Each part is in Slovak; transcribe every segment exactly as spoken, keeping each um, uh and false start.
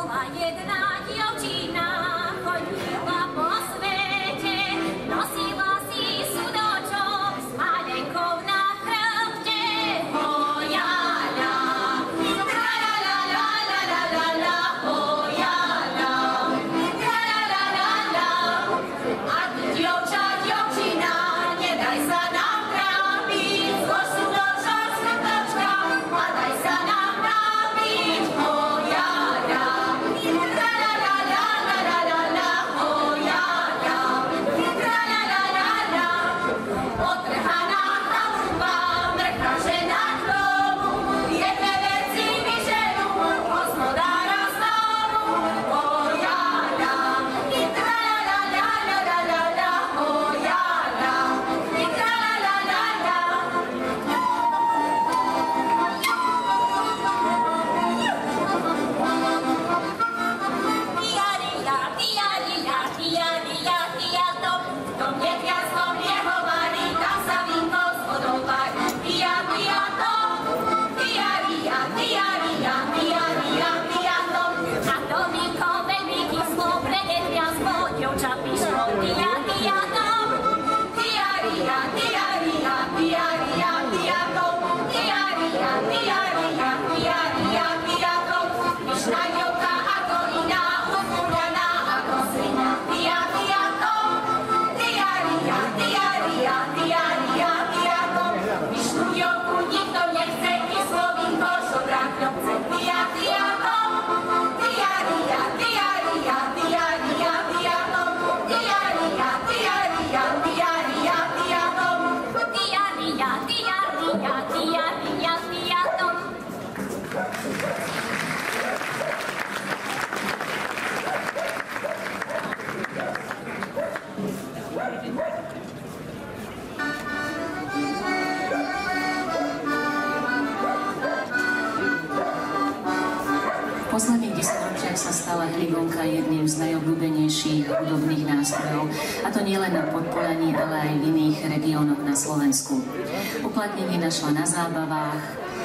V posledných desaťročiach sa stala heligonka jedným z najobľúbenejších hudobných nástrojov, a to nielen na Podpolaní, ale aj v iných regiónoch na Slovensku. Uplatnenie našla na zábavách,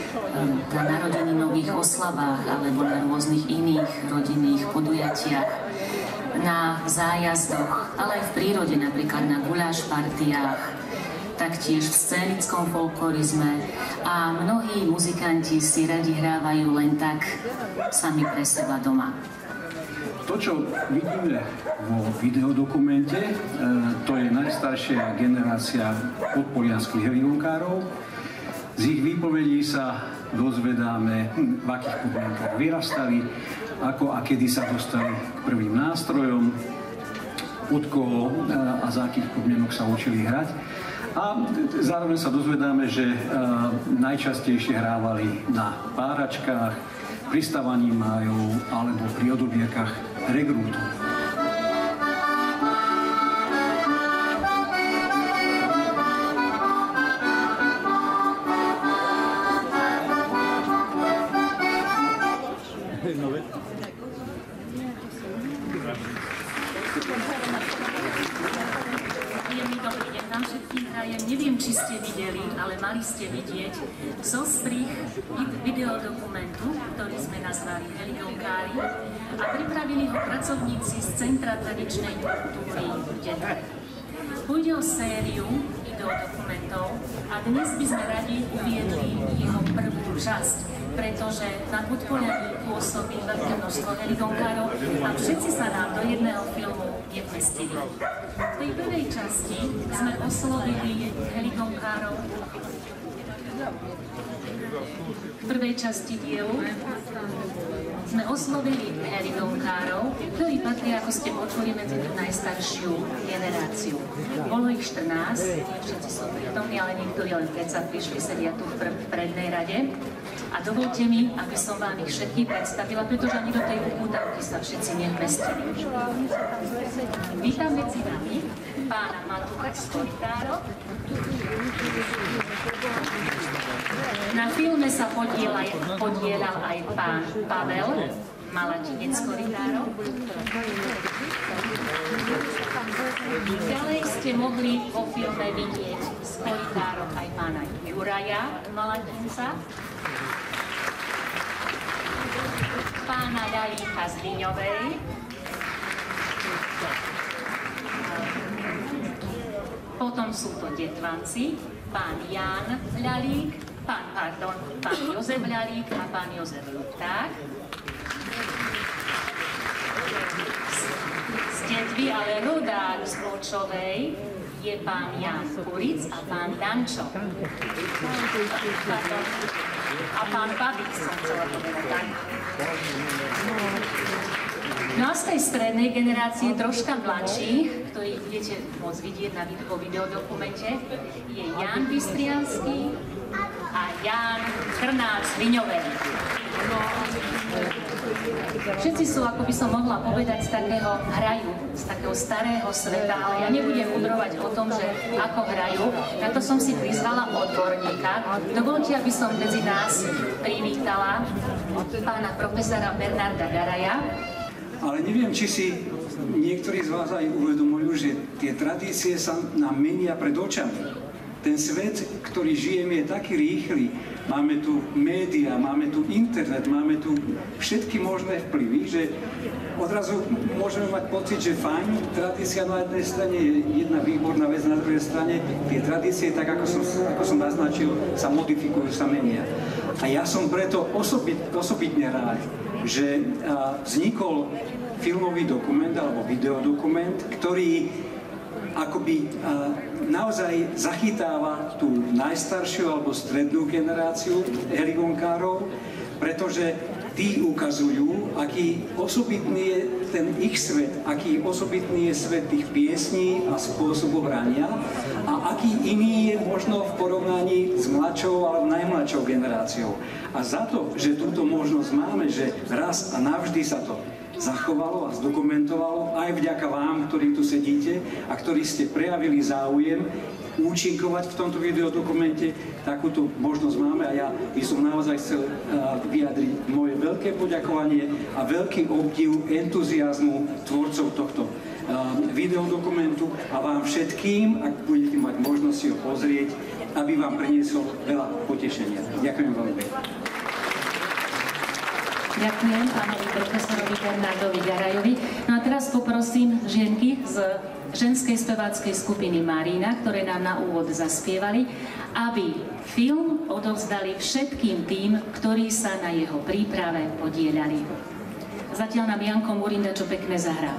na narodeninových oslavách alebo na rôznych iných rodinných podujatiach, na zájazdoch, ale aj v prírode, napríklad na guláš partiách, taktiež v scénickom folklorizme, a mnohí muzikanti si radi hrávajú len tak sami pre seba doma. To, čo vidíme vo videodokumente, to je najstaršia generácia podpolianských heligonkárov. Z ich výpovedí sa dozvedáme, v akých podmienkach vyrastali, ako a kedy sa dostali k prvým nástrojom, od koho a za akých podmienok sa učili hrať. A zároveň sa dozvedáme, že najčastejšie hrávali na páračkách, pri stavaní májov alebo pri odobierkach regrútu. Neviem, či ste videli, ale mali ste vidieť zostrih videodokumentu, ktorý sme nazvali Heligonkári, a pripravili ho pracovníci z Centra tradičnej kultúry v Detve. Pôjde o sériu videodokumentov a dnes by sme radi uviedli jeho prvú časť, pretože na Podpolaní pôsobí veľké množstvo heligonkárov a všetci sa nám do jedného filmu nevmestili. V tej prvej časti sme oslovili heligonkárov. V prvej časti dielu sme oslovili heligonkárov, ktorí patria, ako ste počuli, medzi najstaršiu generáciu. Bolo ich štrnásť, všetci sú prítomní, ale niektorí len keď sa prišli, sedia tu v prednej rade. A dovolte mi, aby som vám ich všetkých predstavila, pretože ani do tej upútavky sa všetci nevmestili. Vítam medzi nami pána Matucha Skoritáro. Na filme sa podielal, podielal aj pán Pavel Malatinec Skoritáro. Ďalej ste mohli vo filme vidieť Skoritárov aj pána Juraja Malatinca. pána Ľalíka z Viňovej. Potom sú to detvanci, pán Ján Ľalík, pán, pardon, pán Jozef Ľalík a pán Jozef Lupták. Z detvy, ale rodák z Očovej je pán Ján Kuric a pán Dančo. Pardon. A pán Babík som chcela povedať, tak? No a z tej strednej generácie, troška mladších, ktorý budete môcť vidieť na vo videodokumente, je Ján Bystriansky a Ján Krnáč z Viňovej. Všetci sú, ako by som mohla povedať, z takého hraju, z takého starého sveta, ale ja nebudem mudrovať o tom, že ako hrajú. Na to som si prizvala odborníka. Dovolte, aby som medzi nás privítala pána profesora Bernarda Garaja. Ale neviem, či si niektorí z vás aj uvedomujú, že tie tradície sa nám menia pred očami. Ten svet, ktorý žijeme, je taký rýchly. Máme tu médiá, máme tu internet, máme tu všetky možné vplyvy, že odrazu môžeme mať pocit, že fajn, tradícia na jednej strane je jedna výborná vec, na druhej strane tie tradície, tak ako som, ako som naznačil, sa modifikujú, sa menia. A ja som preto osobit, osobitne rád, že a, vznikol filmový dokument alebo videodokument, ktorý akoby a, naozaj zachytáva tú najstaršiu alebo strednú generáciu heligonkárov, pretože tí ukazujú, aký osobitný je ten ich svet, aký osobitný je svet tých piesní a spôsobu hrania a aký iný je možno v porovnaní s mladšou alebo najmladšou generáciou. A za to, že túto možnosť máme, že raz a navždy sa to zachovalo a zdokumentovalo, aj vďaka vám, ktorí tu sedíte a ktorí ste prejavili záujem účinkovať v tomto videodokumente, takúto možnosť máme a ja by som naozaj chcel vyjadriť moje veľké poďakovanie a veľký obdiv entuziazmu tvorcov tohto videodokumentu a vám všetkým, ak budete mať možnosť si ho pozrieť, aby vám priniesol veľa potešenia. Ďakujem veľmi pekne. Ďakujem pánovi profesorovi Bernardovi Garajovi. No a teraz poprosím žienky z ženskej speváckej skupiny Marína, ktoré nám na úvod zaspievali, aby film odovzdali všetkým tým, ktorí sa na jeho príprave podieľali. Zatiaľ nám Janko Murinda čo pekné zahrá.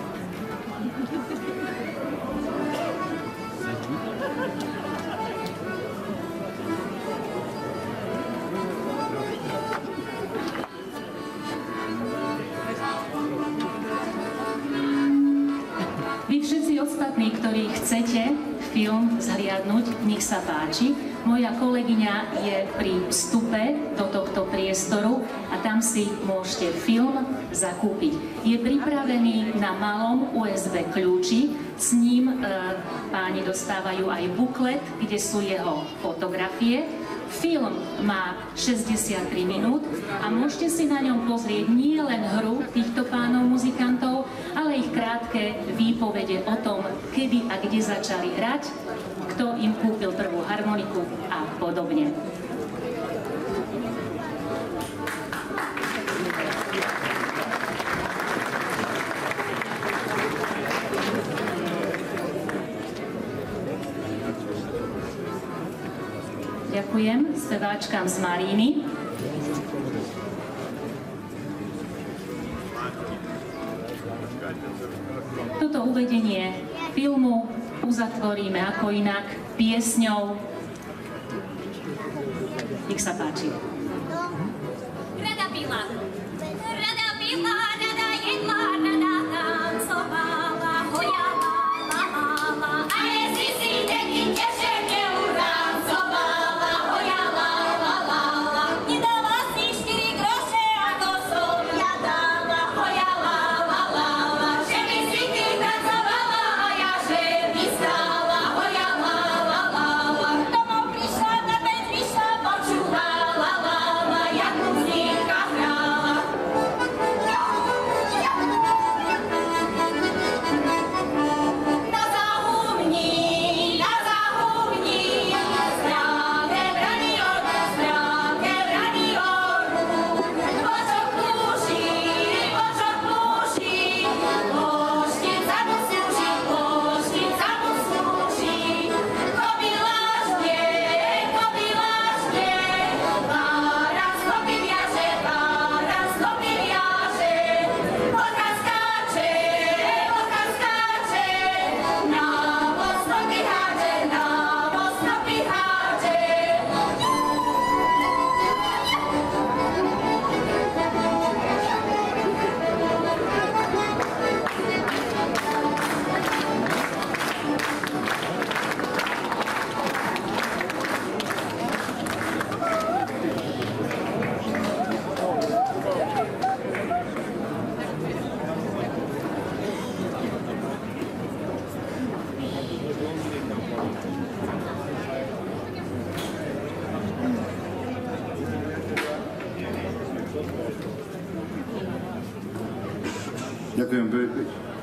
Ostatní, ktorí chcete film zhliadnuť, nech sa páči. Moja kolegyňa je pri vstupe do tohto priestoru a tam si môžete film zakúpiť. Je pripravený na malom ú es bé kľúči, s ním e, páni dostávajú aj buklet, kde sú jeho fotografie. Film má šesťdesiattri minút a môžete si na ňom pozrieť nie len hru týchto pánov muzikantov, ale ich krátke výpovede o tom, kedy a kde začali hrať, kto im kúpil prvú harmoniku a podobne. Ďakujem speváčkam z Maríny. Toto uvedenie filmu uzatvoríme ako inak piesňou. Nech sa páči. Rada pila, rada pila, rada jedla, rada tancovala, hojala, lamala, a jestli si deti teže neurancovala, hojala, lalala, nedala si štyri groše, ako som ja dala, hojala, lalala, že by si ty tancovala a ja že by stála, hojala, lalala, domov prišla, na pec vyšla, počula, lalala. Ďakujem pekne.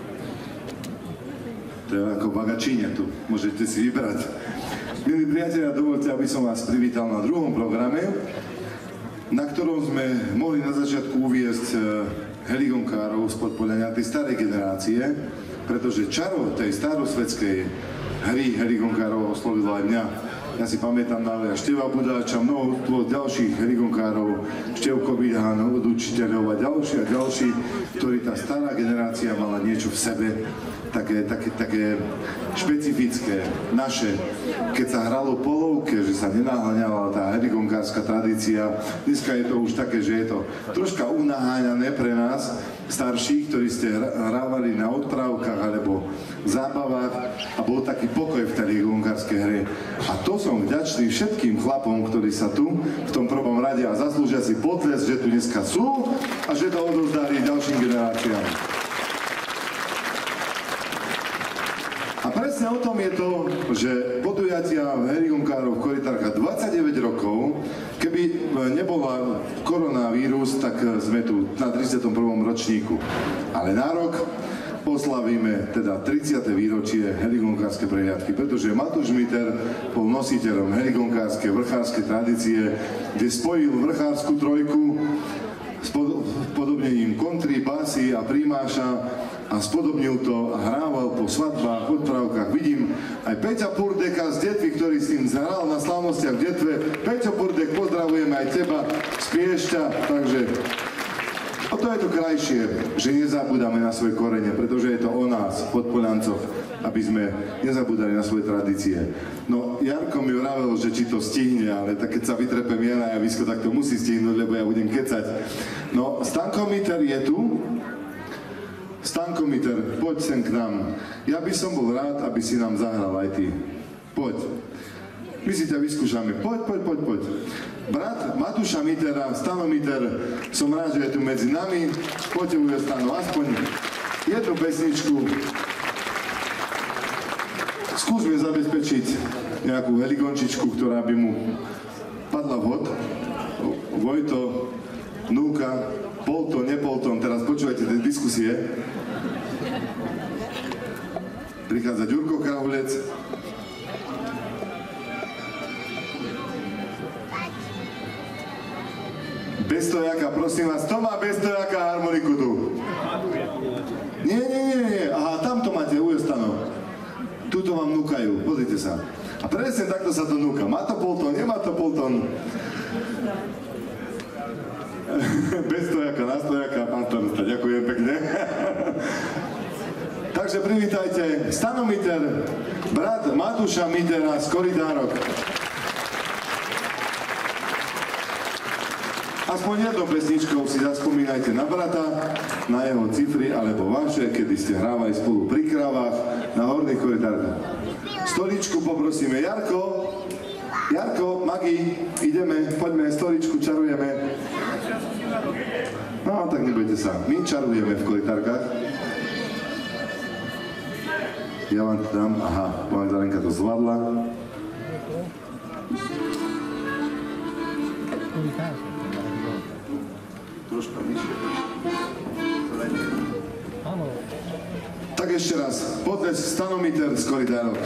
To je ako bagačíne tu, môžete si vybrať. Milí priatelia, dovolte, aby som vás privítal na druhom programe, na ktorom sme mohli na začiatku uviesť heligonkárov z Podpoľania, tej starej generácie, pretože čaro tej starosvedskej hry heligonkárov oslovilo aj mňa. Ja si pamätám na Števa Budáča, mnoho ďalších heligonkárov, Števko Vidhán od učiteľov a ďalší a ďalší, ktorí tá stará generácia mala niečo v sebe, také, také, také špecifické, naše. Keď sa hralo polovke, že sa nenaháňala tá heligonkárska tradícia, dneska je to už také, že je to troška unaháňané pre nás, starších, ktorí ste hrávali na odprávkach alebo v zábavách a bol taký pokoj v tej heligonkárskej hre. A to som vďačný všetkým chlapom, ktorí sa tu v tom prvom rade a zaslúžia si potles, že tu dneska sú a že to odovzdali ďalším generáciám. A presne o tom je to, že podujatia heligonkárov v Korytárkach dvadsaťdeväť rokov, keby nebola koronavírus, tak sme tu na tridsiatom prvom ročníku. Ale na rok oslavíme teda tridsiate výročie heligonkárskej prehliadky, pretože Matúš Miter bol nositeľom heligonkárskej vrchárskej tradície, kde spojil vrchárskú trojku s podobnením kontry, basy a primáša a spodobnil to a hrával po svadbách, odprávkach. Vidím aj Peťa Purdeka z Detvy, ktorý s tým zahral na slávnostiach v Detve. Peťo Purdek, pozdravujeme aj teba z Piešťa, takže o to je to krajšie, že nezabúdame na svoje korene, pretože je to o nás, Podpoľancoch, aby sme nezabúdali na svoje tradície. No, Jarko mi vravel, že či to stihne, ale tak keď sa vytrepem ja na javisko, tak to musí stihnúť, lebo ja budem kecať. No, Stanko Miter je tu. Stanko Miter, poď sem k nám. Ja by som bol rád, aby si nám zahral aj ty. Poď. My si ťa vyskúšame. Poď, poď, poď, poď. Brat Matúša Mitera, Stano Miter, som rád, že je tu medzi nami. Poďte uviesť, Stano, aspoň jednu pesničku. Skúsme zabezpečiť nejakú heligončičku, ktorá by mu padla vhod. Vojto, Núka, Polton, nepolton, teraz počúvajte tie diskusie. Prichádza Ďurko Krahulec. Bez stojaka, prosím vás, to má bez stojaka harmoniku tu. Nie, nie, nie, nie, aha, tamto máte, Ujostano. Tuto vám núkajú, pozrite sa. A presne takto sa to núka. Má to polton, nemá to polton. Bez stojaka, na stojaka, pán starosta, ďakujem pekne. Takže privítajte Stano Miter, brat Matúša Mitera z Korytárok. Aspoň jednou pesničkou si zaspomínajte na brata, na jeho cifry alebo vaše, kedy ste hrávali spolu pri kravách na Horných Korytárkach. Stoličku poprosíme. Jarko, Jarko, Magi, ideme, poďme, stoličku, čarujeme. No, tak nebojte sa, my čarujeme v Korytárkach. Ja vám to dám, aha, Magdalenka to zvládla. Troška vyššie. Tak ešte raz, potles Stano Miter z Korytárok.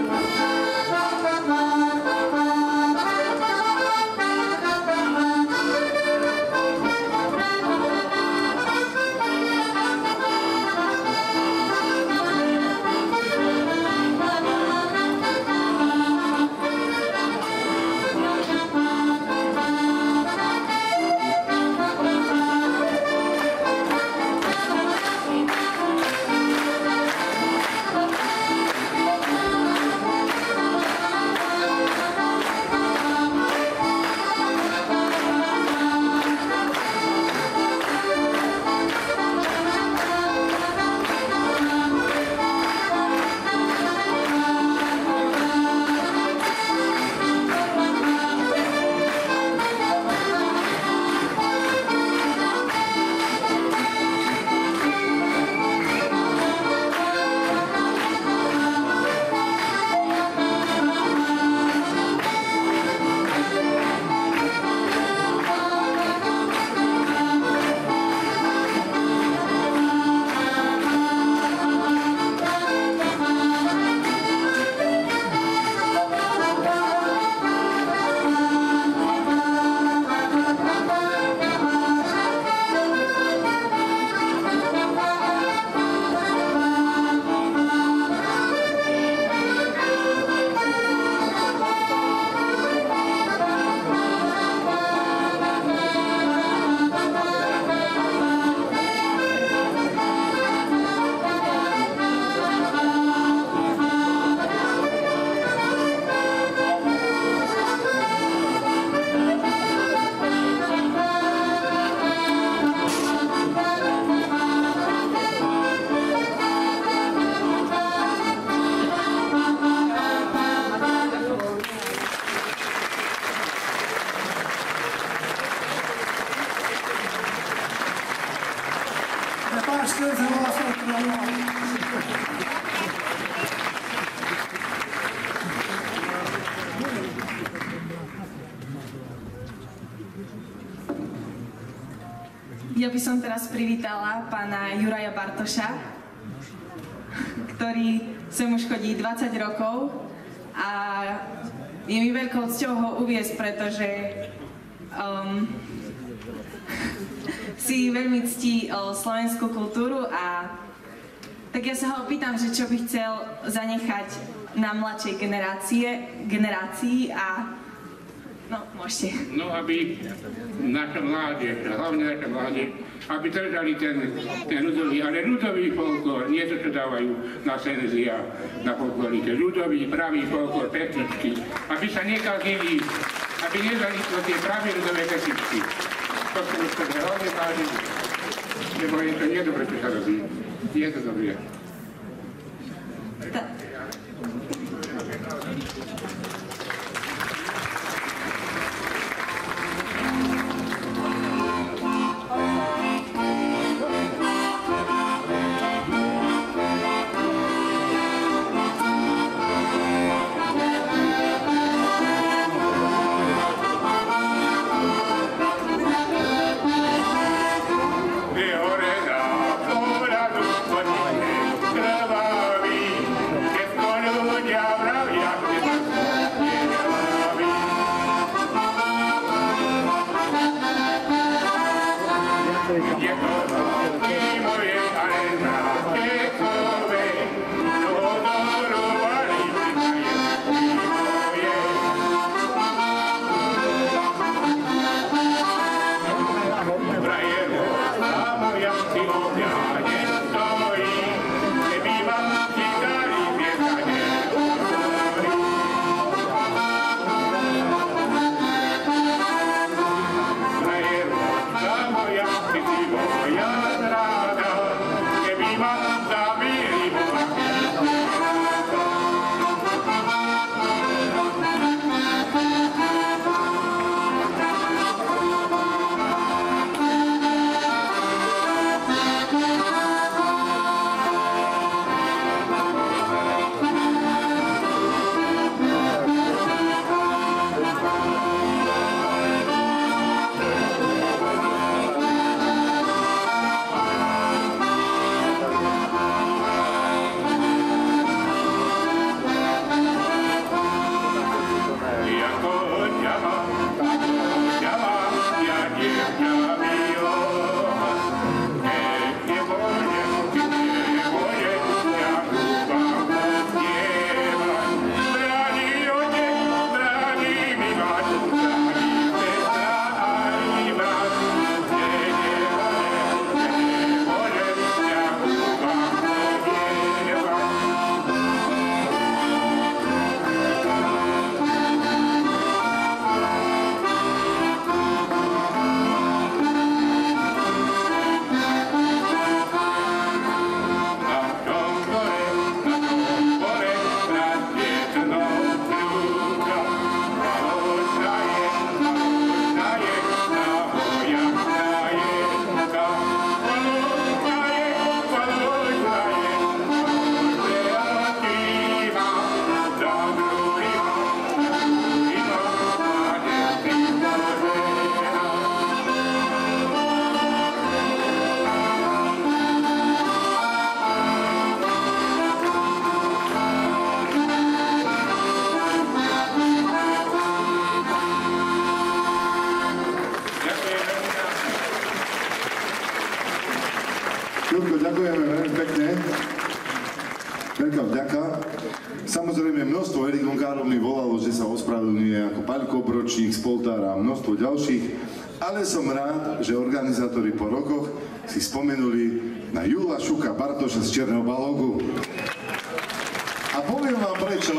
Thank you. ja by som teraz privítala pána Juraja Bartoša, ktorý sem už chodí dvadsať rokov a je mi veľkou cťou ho uviesť, pretože um, si veľmi ctí uh, slovenskú kultúru a tak ja sa ho opýtam, že čo by chcel zanechať na mladšej generácie, generácii a no, môžete. No, aby naša mládež, hlavne naša mládež, aby držali ten, ten ľudový, ale ľudový folklór, nie to, čo dávajú na senzia, na folklórike, ľudový, pravý folklór, pesničky, aby sa nekazili, aby nedali to tie pravé ľudové pesničky. To som už to hlavne vážim, lebo je to nedobre, čo sa robí. Je to dobré. Ta- Ľudko, ďakujeme veľmi pekne. Veľká vďaka. Samozrejme, množstvo erikonkárov mi volalo, že sa ospravedlňuje ako Paľko Obročník, Spoltár a množstvo ďalších, ale som rád, že organizátori po rokoch si spomenuli na Júla Šuka Bartoša z Černého Balógu. A poviem vám prečo.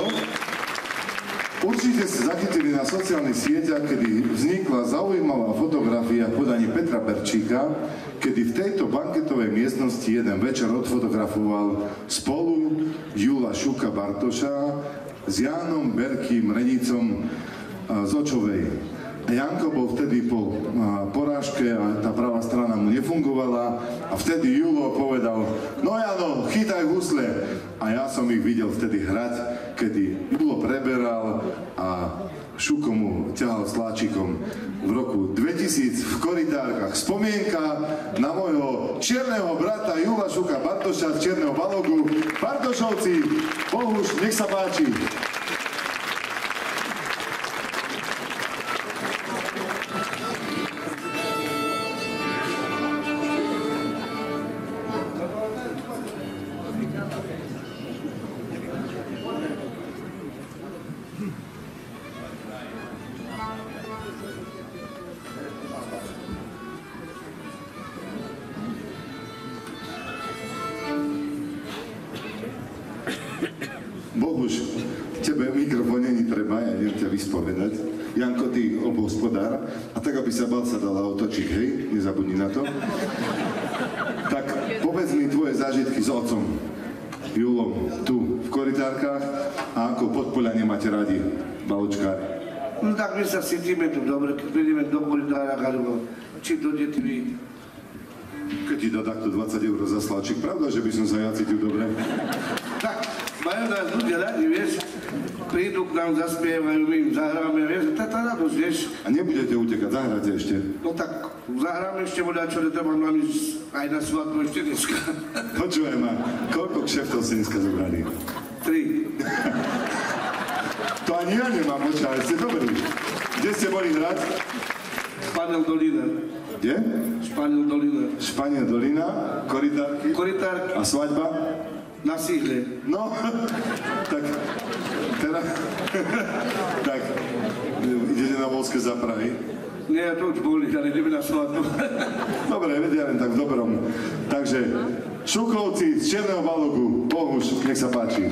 Určite ste zachytili na sociálnych sieťach, kedy vznikla zaujímavá fotografia v podaní Petra Berčíka, kedy v tejto banketovej miestnosti jeden večer odfotografoval spolu Júla Šuka Bartoša s Jánom Berkým Renicom z Očovej. Janko bol vtedy po porážke a tá pravá strana mu nefungovala a vtedy Julo povedal, no Jano, chytaj husle. A ja som ich videl vtedy hrať, kedy Julo preberal a Šuko mu ťahal sláčikom v roku dvetisíc v Korytárkach. Spomienka na môjho čierneho brata Jula Šuka Bartoša z Čierneho Balogu. Bartošovci, Bohuš, nech sa páči. Bohuž, tebe mikrofón není treba, ja neviem ťa vyspovedať. Janko, ty obhospodár, a tak, aby sa bal, sa dala otočiť, hej, nezabudni na to. Tak povedz mi tvoje zážitky s otcom, Julom, tu v Korytárkach a ako Podpoľanie máte radi, baločkári. No tak my sa cítime tu dobre, keď prídeme do Korytárok, alebo či do Detvy. Keď ti dá takto dvadsať eur za sláčik, pravda, že by som sa ja cítil dobre? Tak, majú nás ľudia radi, vieš, prídu k nám, zaspievajú, my im zahráme, vieš, to je tá radosť, vieš. A nebudete utekať, zahráte ešte? No tak, zahráme ešte voľa, čo netreba nám ísť aj na svadbu ešte dneska. Počúvaj ma, koľko kšeftov si dneska zobrali? Tri. To ani ja nemám, počúvaj, ste dobrí. Kde ste boli hrať? Španiel Dolina. Kde? Španiel Dolina. Španiel Dolina, Korytárky. Korytárky. A svadba? Na sídle. No, tak, teraz, tak, idete na Volské zápravy? Nie, to už boli, ale ideme na svadbu. Dobre, vedia len tak v dobrom. Takže, Šukovci z Čierneho Balogu, Bohuš, nech sa páči.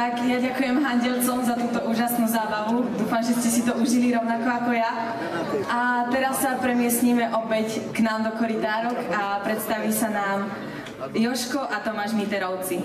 Tak, ja ďakujem Handelcom za túto úžasnú zábavu. Dúfam, že ste si to užili rovnako ako ja. A teraz sa premiestníme opäť k nám do korytárok a predstaví sa nám Jožko a Tomáš Miterovci.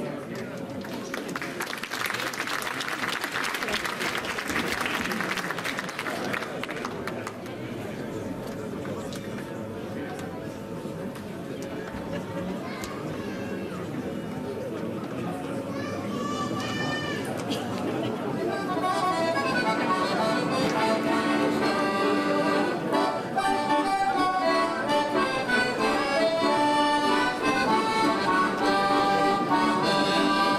Thank you.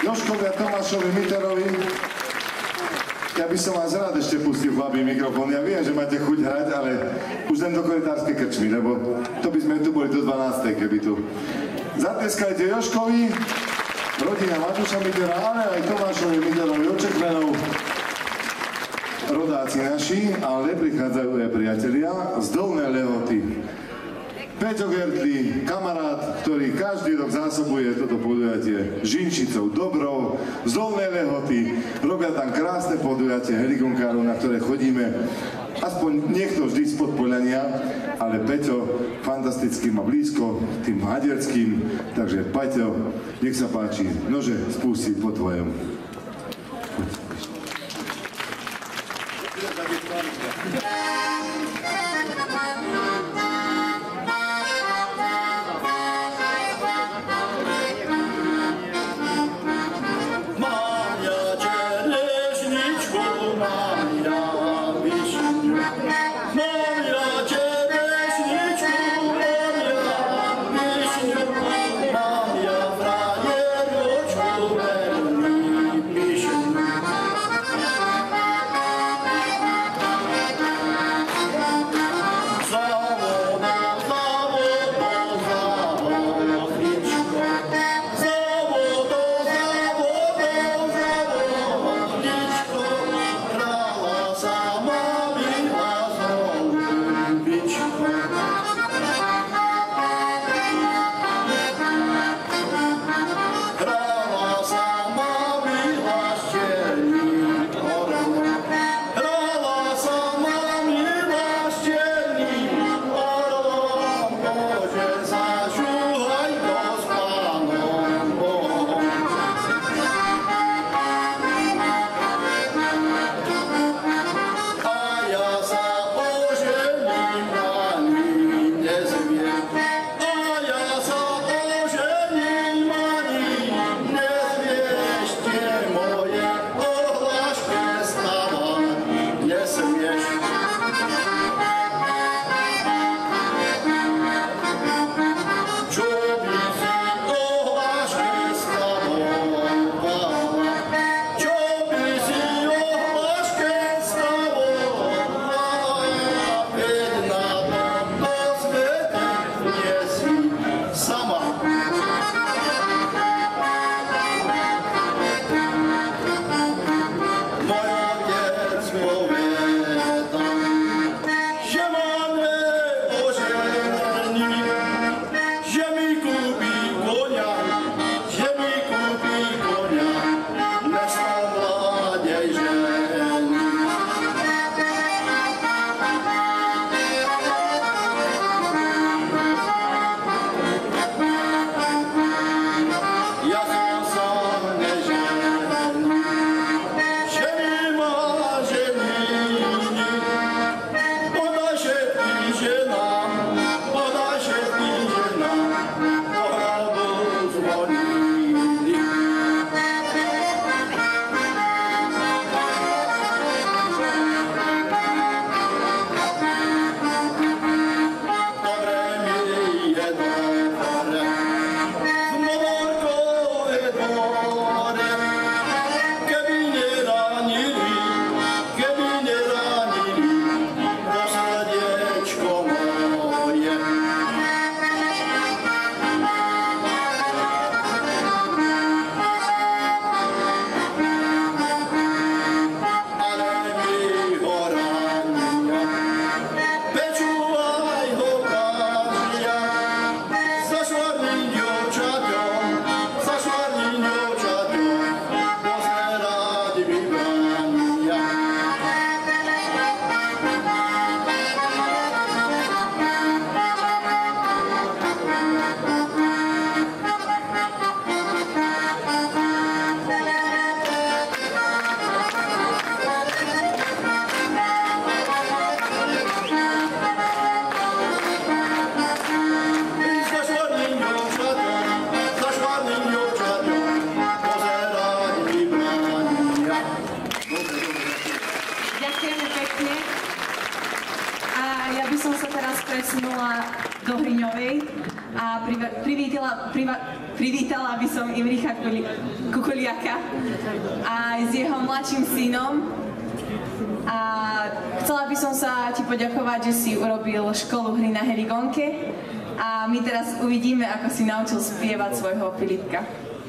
Jožkovi a Tomášovi Mitterovi. Ja by som vás rád ešte pustil chlapí mikrofón. Ja viem, že máte chuť hrať, ale už len do korytárskej krčmy, lebo to by sme tu boli do dvanástej, keby tu. Zatleskajte Jožkovi, rodina Matúša Mittera, ale aj Tomášovi Mitterovi očekmenov. Rodáci naši, ale prichádzajú aj priatelia z Dolnej Lehoty. Peťo Gertli, kamarát, ktorý každý rok zásobuje toto podujatie žinčicou dobrou z Dolnej Lehoty. Robia tam krásne podujatie heligonkárov, na ktoré chodíme aspoň niekto vždy z Podpoľania, ale Peťo fantasticky má blízko tým maďarským, takže Peťo, nech sa páči, nože spustiť po tvojom. privítala by som Imricha Kukuliaka a s jeho mladším synom. A chcela by som sa ti poďakovať, že si urobil školu hry na herigonke a my teraz uvidíme, ako si naučil spievať svojho Filipka.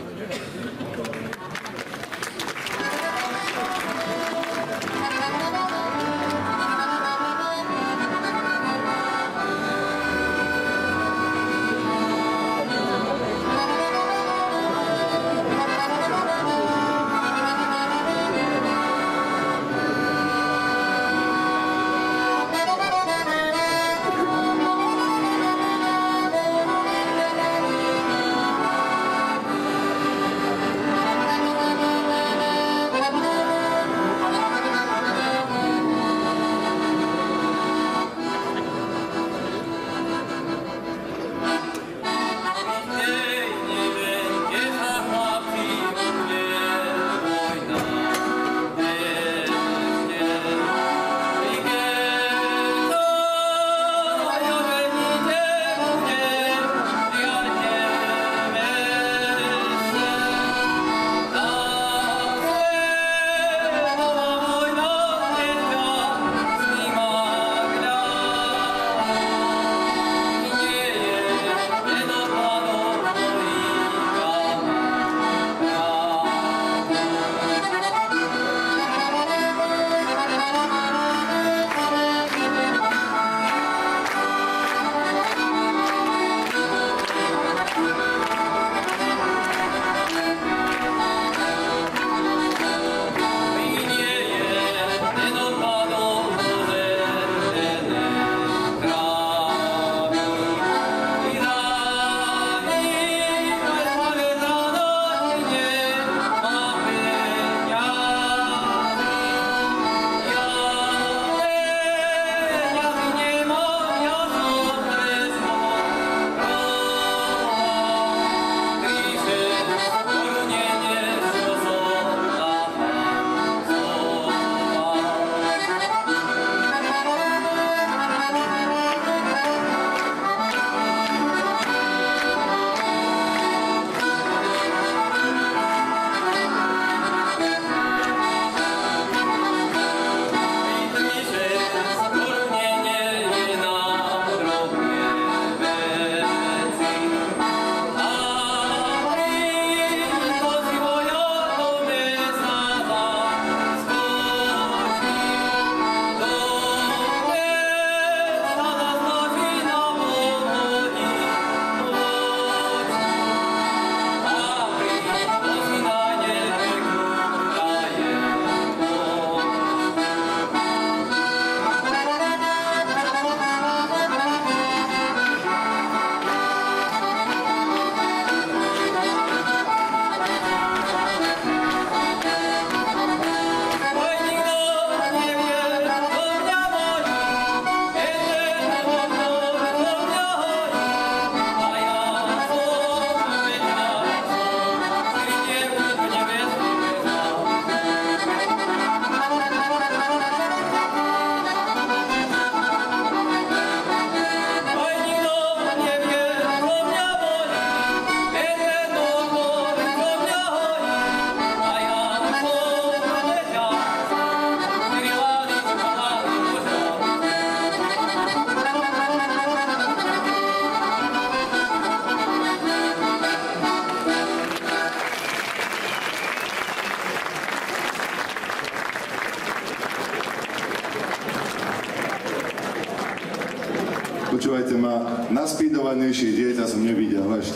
Počúvajte ma, naspídovanejšie dieťa som nevidel ešte.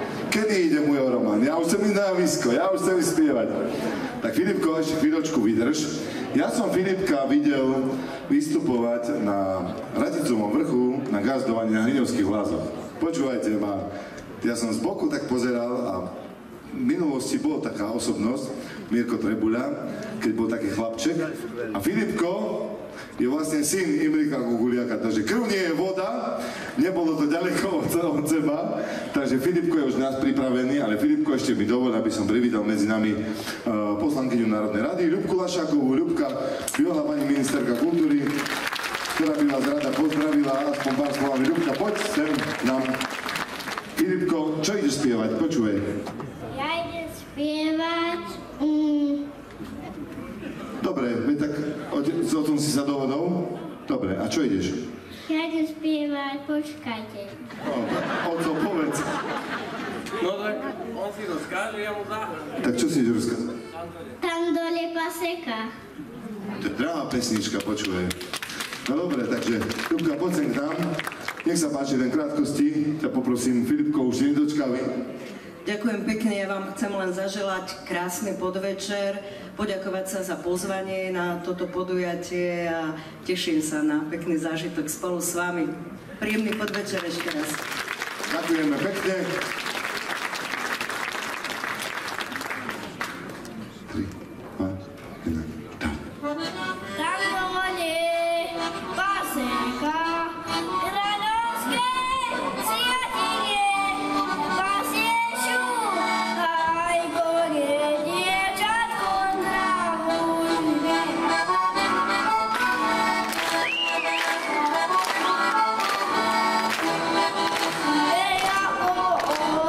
Kedy ide môj román? Ja už chcem ísť na javisko, ja už chcem ísť spievať. Tak Filipko, ešte chvíľočku vydrž. Ja som Filipka videl vystupovať na Radicovom vrchu na gazdovaní na Hriňovských Lázoch. Počúvajte ma, ja som z boku tak pozeral a v minulosti bola taká osobnosť, Mirko Trebuľa, keď bol taký chlapček. A Filipko je vlastne syn Imrika Kukuliaka, takže krv nie je voda, nebolo to ďaleko od seba, takže Filipko je už nás pripravený, ale Filipko ešte mi dovol, aby som privítal medzi nami uh, poslankyňu Národnej rady, Ľubku Lašákovú. Ľubka, bývalá pani ministerka kultúry, ktorá by vás rada pozdravila, aspoň pár slovami. Ľubka, poď sem nám. Filipko, čo ideš spievať? Počúvaj. Ja idem spievať... Mm. Dobre, tak o, o tom si sa dohodol? Dobre, a čo ideš? Ja idem spievať, počkajte. O, o to povedz. No tak on si to skáže, ja mu zahrám. Tak čo si ideš rozkázať? Tam dole paseka. To je drahá pesnička, počúvaj. No dobre, takže Ľubka, poď sem k nám. Nech sa páči, len krátkosti. Ťa poprosím, Filipko, už nedočkavý. Ďakujem pekne, ja vám chcem len zaželať krásny podvečer, poďakovať sa za pozvanie na toto podujatie a teším sa na pekný zážitok spolu s vami. Príjemný podvečer ešte raz. Ďakujeme pekne. tri, dva, jeden, tam. Tam dole paseka, kráľovské siatine, pasie šúcha aj konie, dievčatko zdravúčne. Ej, ako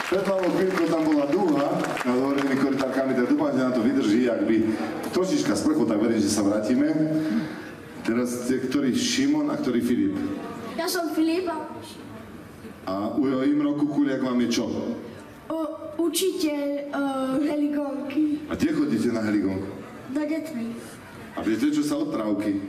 Pred malou chvíľkou tam bola dúha nad hovorenými korytárkami, tak dúfam, že nám to vydrží. Ak by trošička sprchu, tak verím, že sa vrátime. Teraz je ktorý Šimon a ktorý Filip. Ja som Filip. A u Imro Kukuliak vám je čo? O, učiteľ uh, heligonky. A kde chodíte na heligonku? Do Detvy. A viete, čo sa odprávky?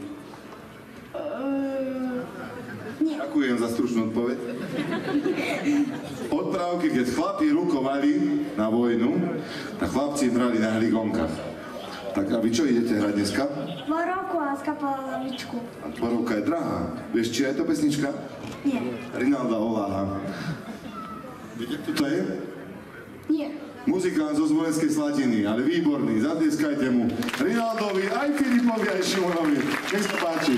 Uh, nie. Ďakujem za stručnú odpoveď. Odprávky, keď chlapi rukovali na vojnu, tak chlapci brali na heligonkách. Tak a vy čo idete hrať dneska? Morovku a skapala lavičku. A Morovka je drahá. Vieš, či je to pesnička? Nie. Rinalda Oláha. Viete, kto to je? Nie. Muzikant zo Zvolenskej Slatiny, ale výborný. Zatlieskajte mu. Rinaldovi, aj Filipovi, aj Šimonovi. Nech sa páči.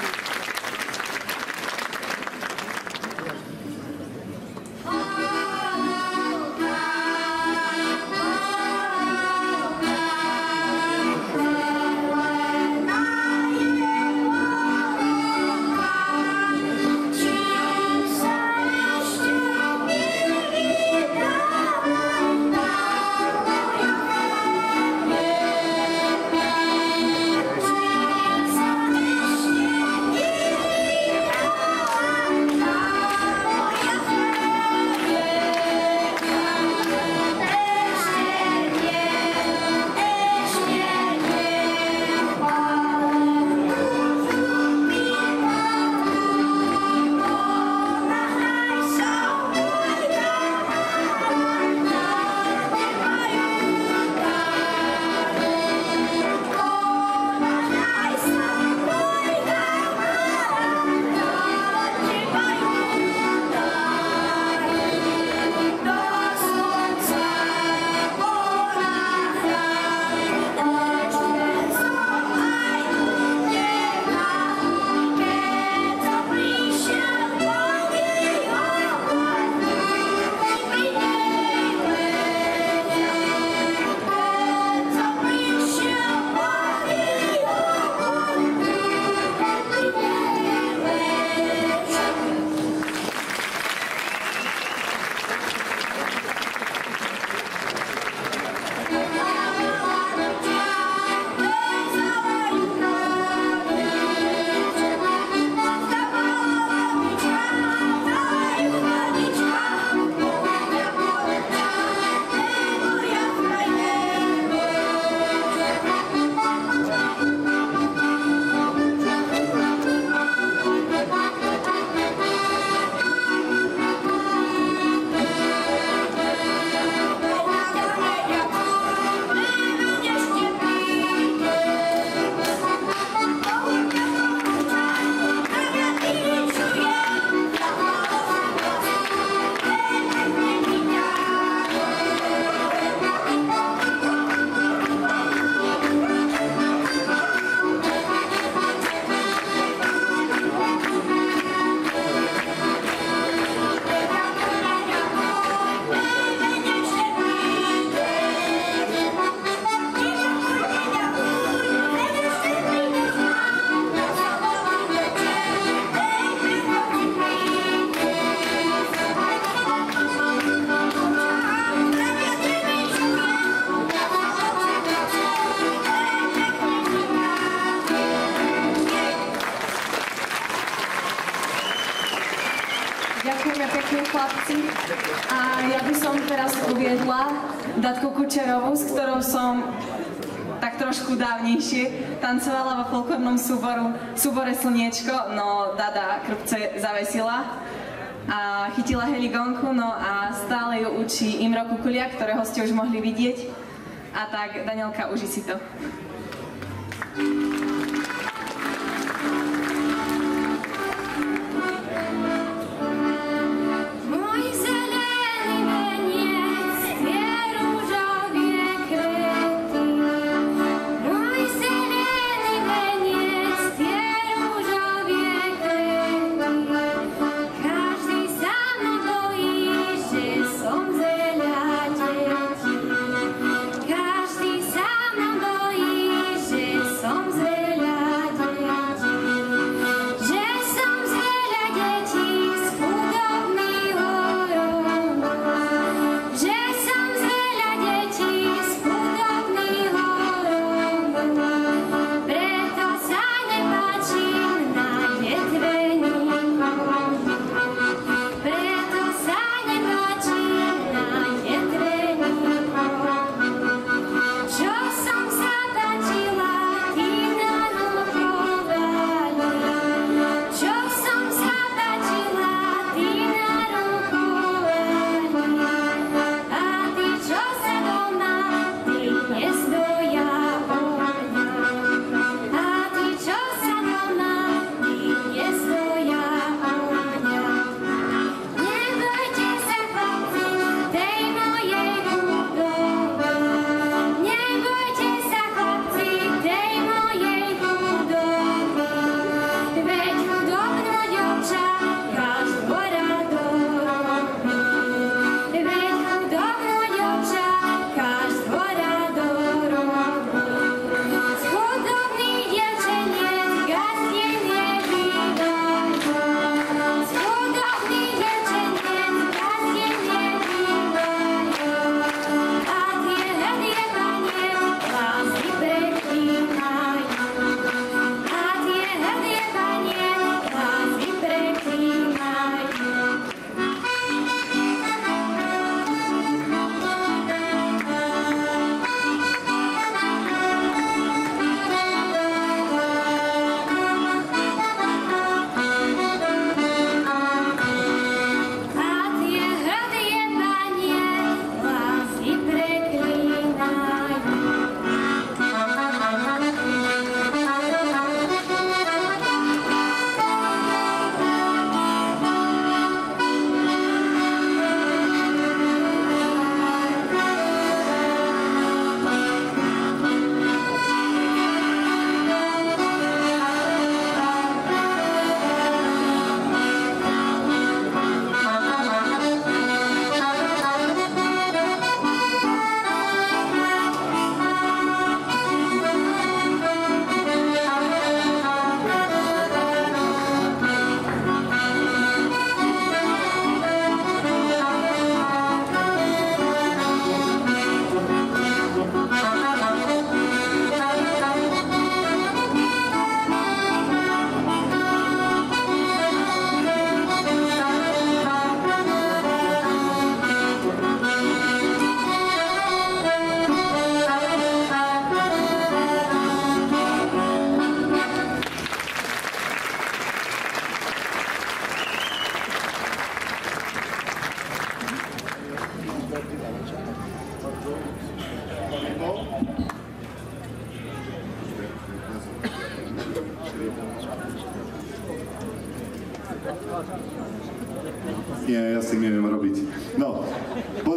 Ďakujeme pekne, chlapci. A ja by som teraz uviedla Datku Kučerovú, s ktorou som tak trošku dávnejšie tancovala vo folklórnom súboru, súbore Slniečko, no Dada krpce zavesila a chytila heligonku, no a stále ju učí Imro Kukuliak, ktorého ste už mohli vidieť. A tak, Danielka, uži si to. Každý sa mnou bojí, že som zlý.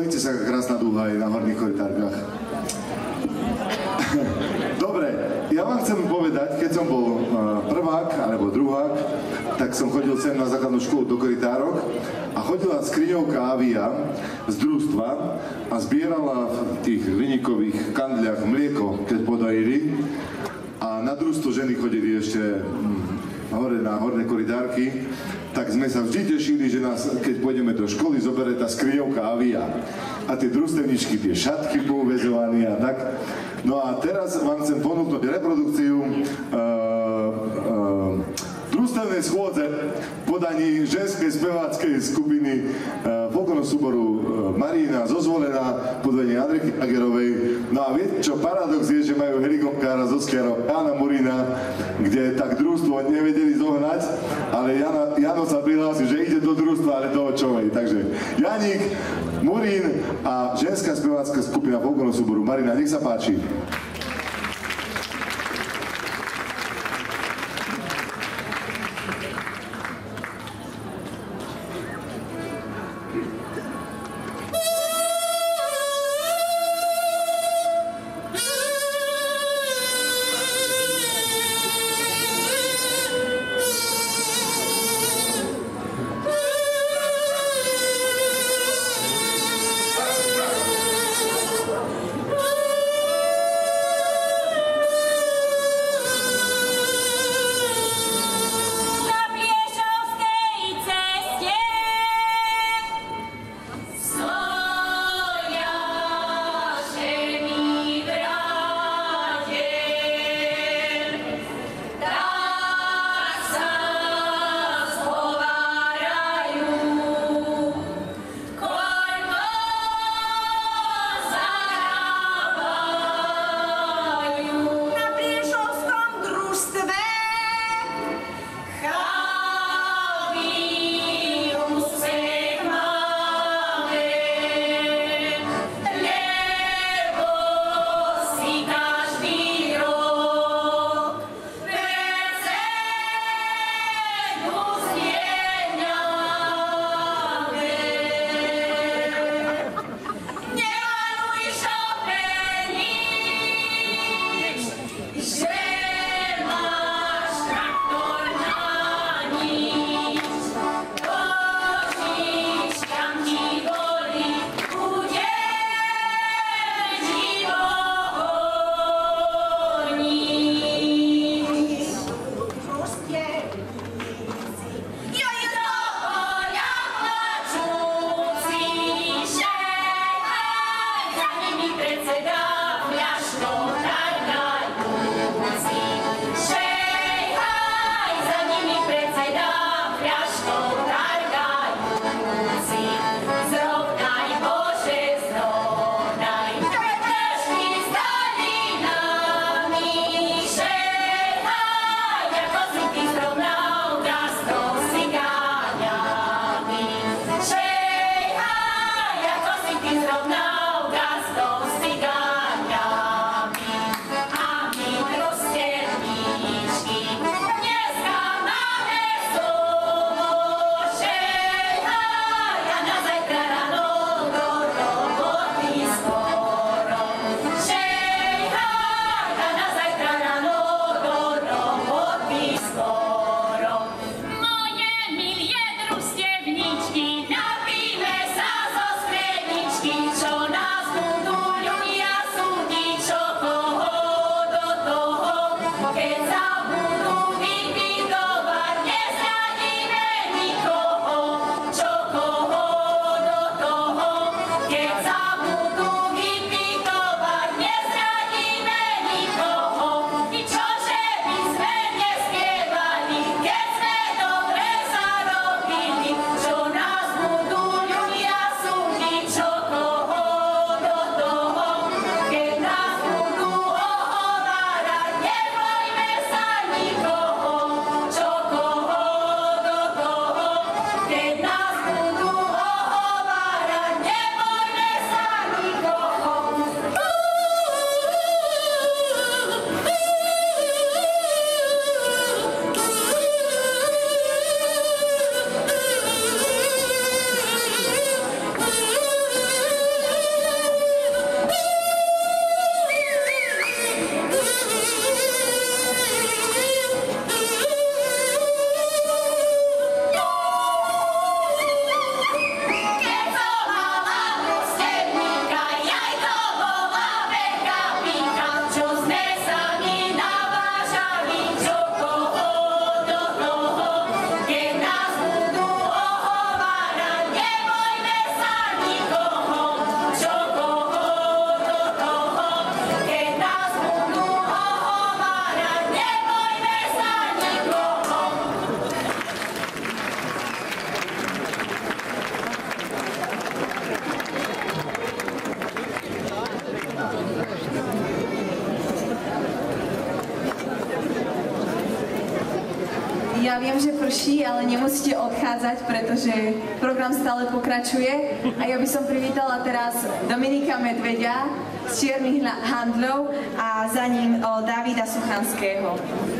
Pozrite sa, aká krásna dúha je na horných korytárkach. Dobre, ja vám chcem povedať, keď som bol prvák alebo druhák, tak som chodil sem na základnú školu do Korytárok a chodila skriňovka Avia z družstva a zbierala v tých hliníkových kandľach mlieko, keď podajili. A na družstvo ženy chodili ešte hore na horné korytárky, tak sme sa vždy tešili, že nás, keď pôjdeme do školy, zoberie tá skriňovka Avia. A tie družstevničky, tie šatky pouvezované a tak. No a teraz vám chcem ponúknuť reprodukciu uh, uh, družstevnej schôdze v podaní ženskej speváckej skupiny uh, folklórneho súboru uh, Marína Zozvolená pod vedením Andrejky Agerovej. No a viete čo, paradox je, že majú helikoptára zo Skiarov Jána Murína, kde tak družstvo nevedeli zohnať, ale Jana, Jano sa prihlásil, že ide do družstva, ale do Očovej. Takže Janík, Murín a ženská spevácka skupina folklórneho súboru Marina, nech sa páči. Ja viem, že prší, ale nemusíte odchádzať, pretože program stále pokračuje. A ja by som privítala teraz Dominika Medveďa z Čiernych handlov a za ním o, Davida Suchanského.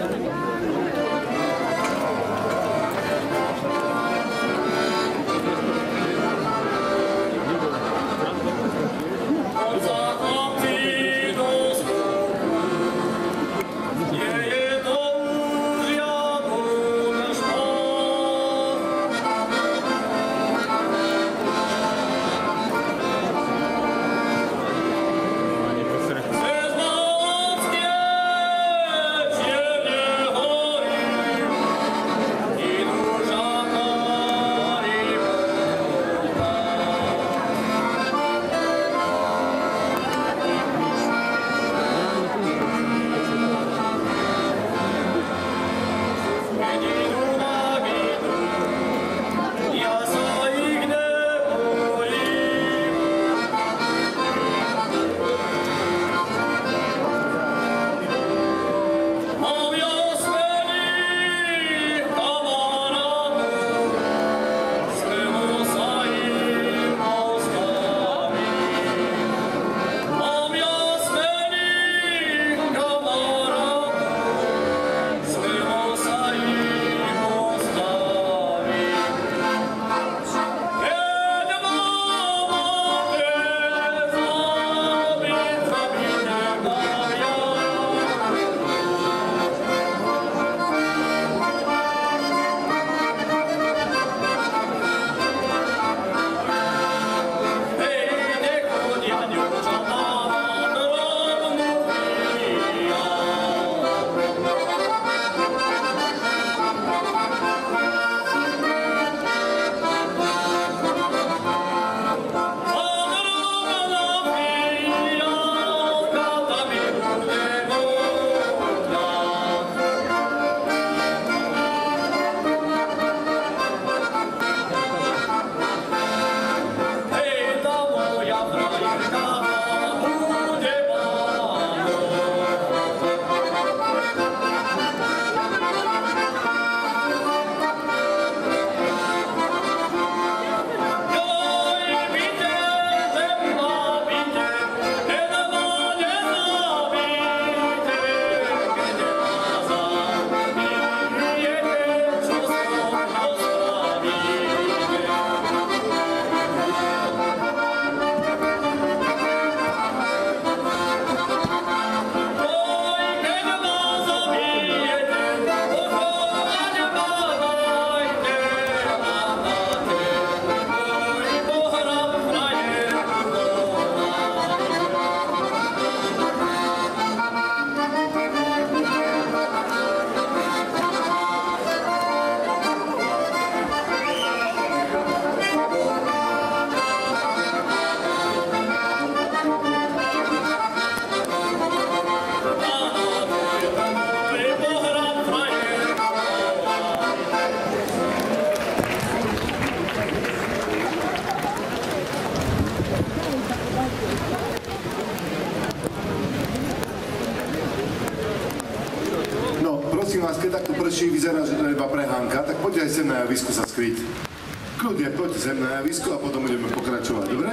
keď takto prší, vyzerá, že to je iba prehánka, tak poďte aj sem na javisku sa skryť. Kľudne, poďte sem na javisku a potom budeme pokračovať, dobre?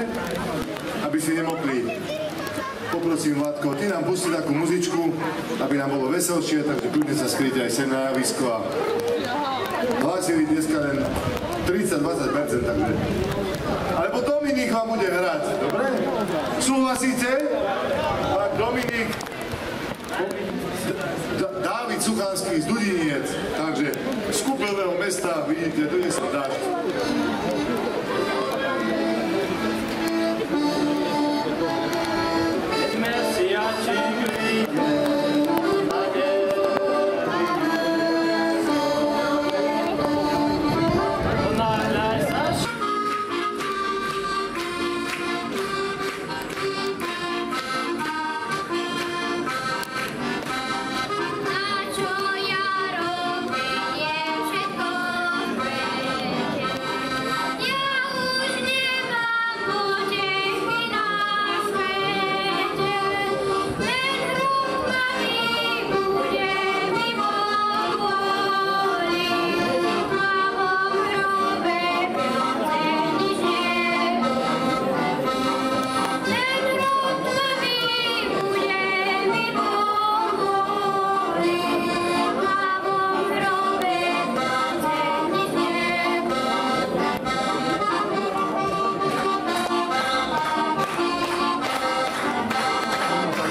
Aby si nemokli. Poprosím, Vládko, ty nám pusti takú muzičku, aby nám bolo veselšie, takže kľudne sa skryť aj sem na javisku a hlasili dneska len tridsať až dvadsať percent, takže... Alebo Dominik vám bude hrať, dobre? Súhlasíte? Tak Dominik, Dávid Suchanský z Dudiniec, takže z kúpeľného mesta, vidíte, tu je sa dážď. Čo ja robím, je všetko v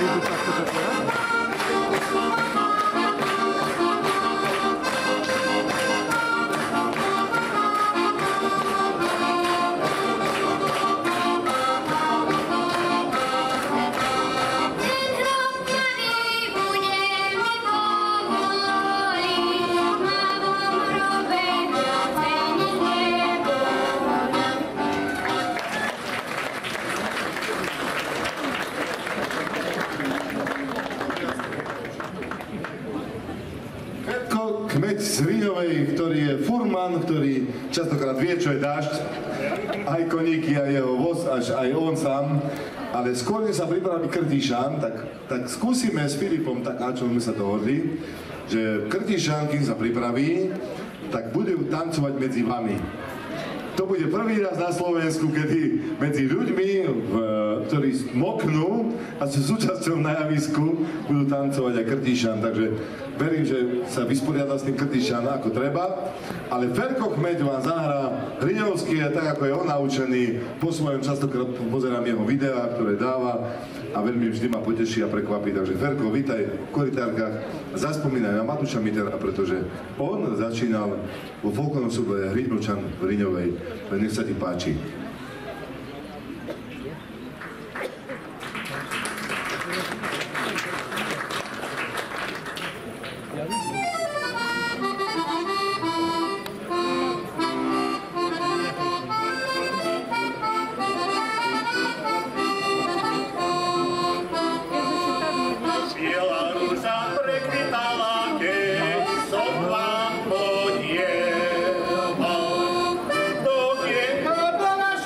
Kmeď z Hriňovej, ktorý je furman, ktorý častokrát vie, čo je dážď, aj koníky, aj jeho voz, až aj on sám, ale skôr, než sa pripraví Krtíšan, tak, tak skúsime s Filipom, tak na čom sme sa dohodli, že Krtíšan, kým sa pripraví, tak budú tancovať medzi vami. To bude prvý raz na Slovensku, kedy medzi ľuďmi, v, ktorí moknú a sú súčasťou na javisku, budú tancovať aj Krtíšan. Takže verím, že sa vysporiada s tým Krtíšan ako treba. Ale Ferko Kmeď vám zahrá Hriňovský, tak ako je on naučený. Po svojom častokrát pozerám jeho videá, ktoré dáva a veľmi vždy ma poteší a prekvapí. Takže Ferko, vítaj v Korytárkach. Zaspomínaj na Matúša Mittera, pretože on začínal vo folklórnom súboji Hriňovčan v Hriňovej. Nech sa ti páči. Naša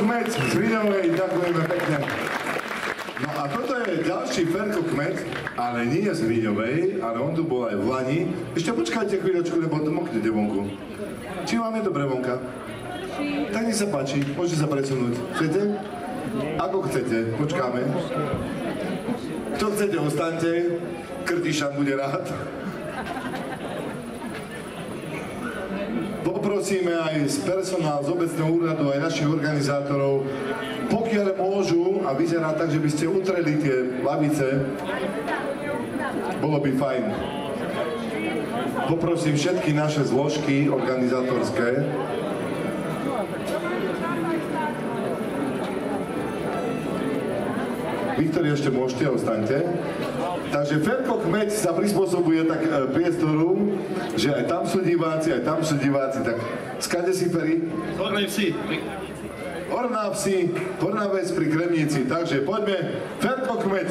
Kmet z Hriňovej, ďakujeme pekne. No a toto je ďalší Ferko Kmet, ale nie z Hriňovej, ale on tu bol aj v Lani. Ešte počkajte chvíľočku, lebo to moknete vonku. Či vám je dobre vonka? Tak nech sa páči, môžete sa presunúť. Chcete? Ako chcete, počkáme. Kto chcete, ostaňte. Krtišan bude rád. Poprosíme aj z personál, z obecného úradu, aj našich organizátorov, pokiaľ môžu, a vyzerá tak, že by ste utreli tie lavice, bolo by fajn. Poprosím všetky naše zložky organizátorské. Viktori, ešte môžete, ostaňte. Takže Ferko Kmeď sa prispôsobuje tak e, priestoru, že aj tam sú diváci, aj tam sú diváci. Tak skade si, Feri? Hornej Vsi. Horná Vsi, Horná Ves pri Kremnici. Takže poďme, Ferko Kmeď.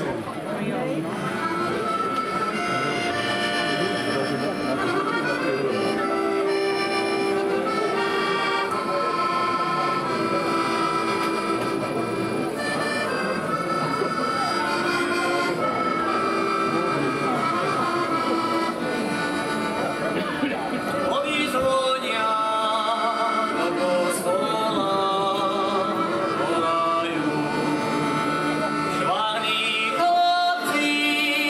Švární chlapci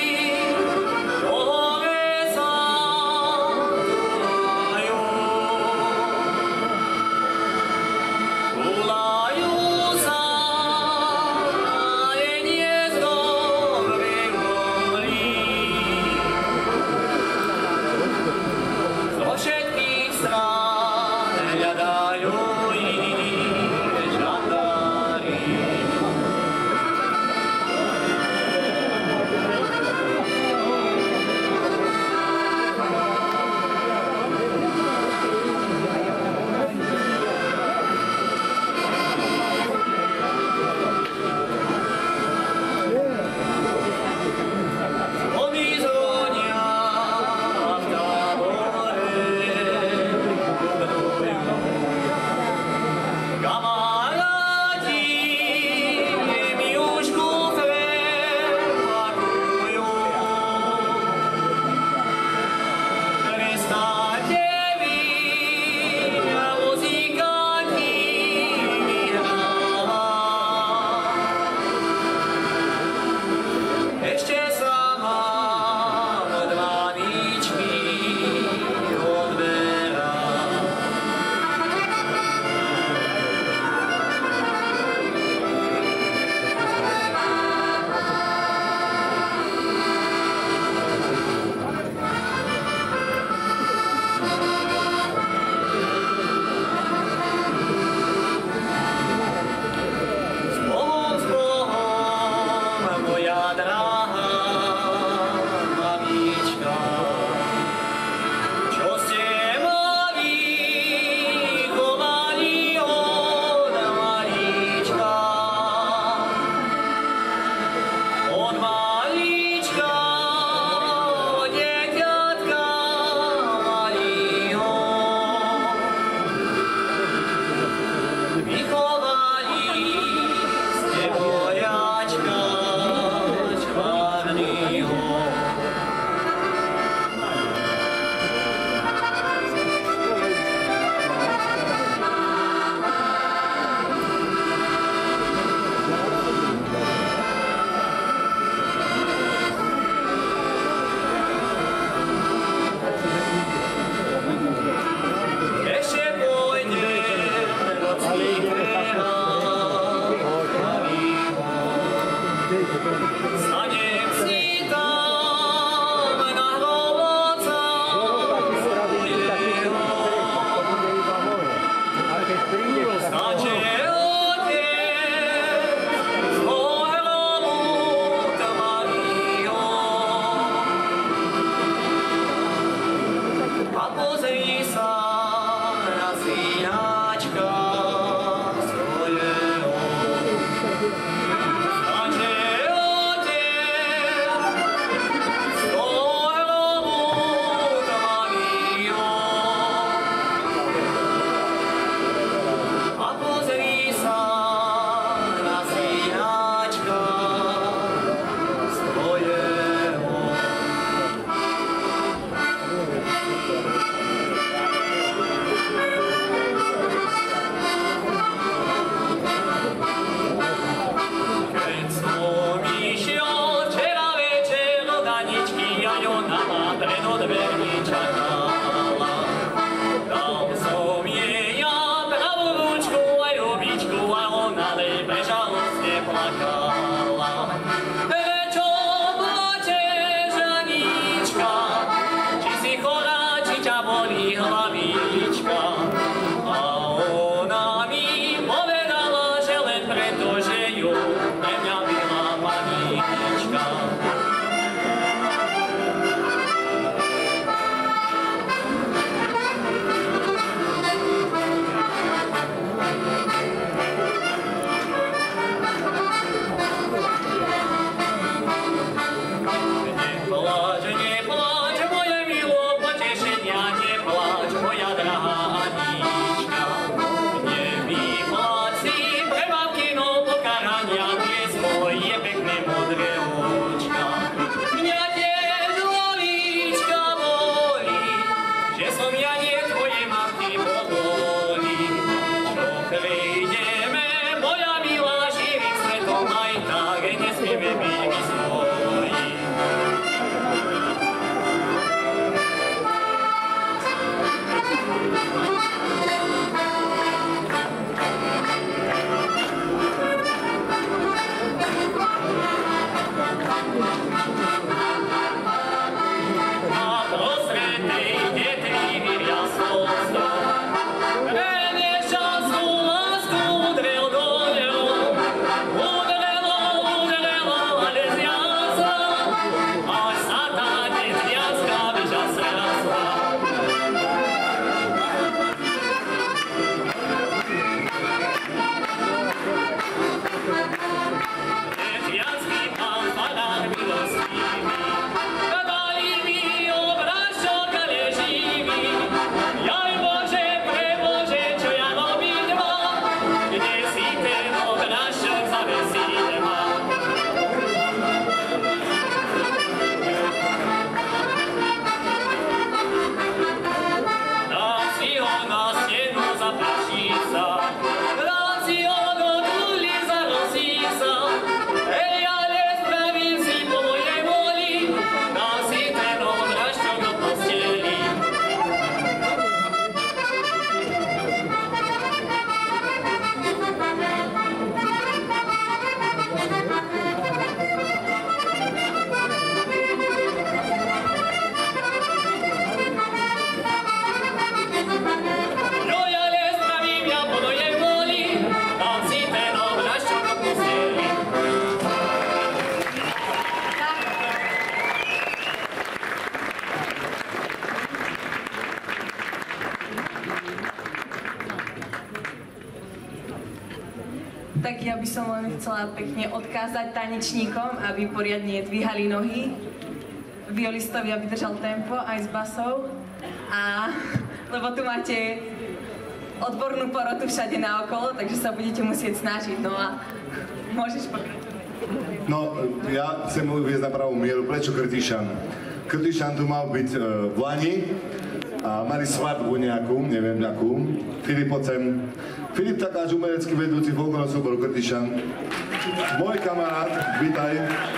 Tak ja by som len chcela pekne odkázať tanečníkom, aby poriadne dvíhali nohy, violistovi, aby držal tempo aj s basou, a lebo tu máte odbornú porotu všade naokolo, takže sa budete musieť snažiť, no a môžeš pokračovať. No, ja chcem uviesť na pravú mieru, prečo Krtišan? Krtišan tu mal byť e, v Lani a mali svadbu nejakú, neviem akú. Filip, poď sem. Filip Takáč, umelecký vedúci folklórneho súboru Krtišan. Môj kamarát, vítaj.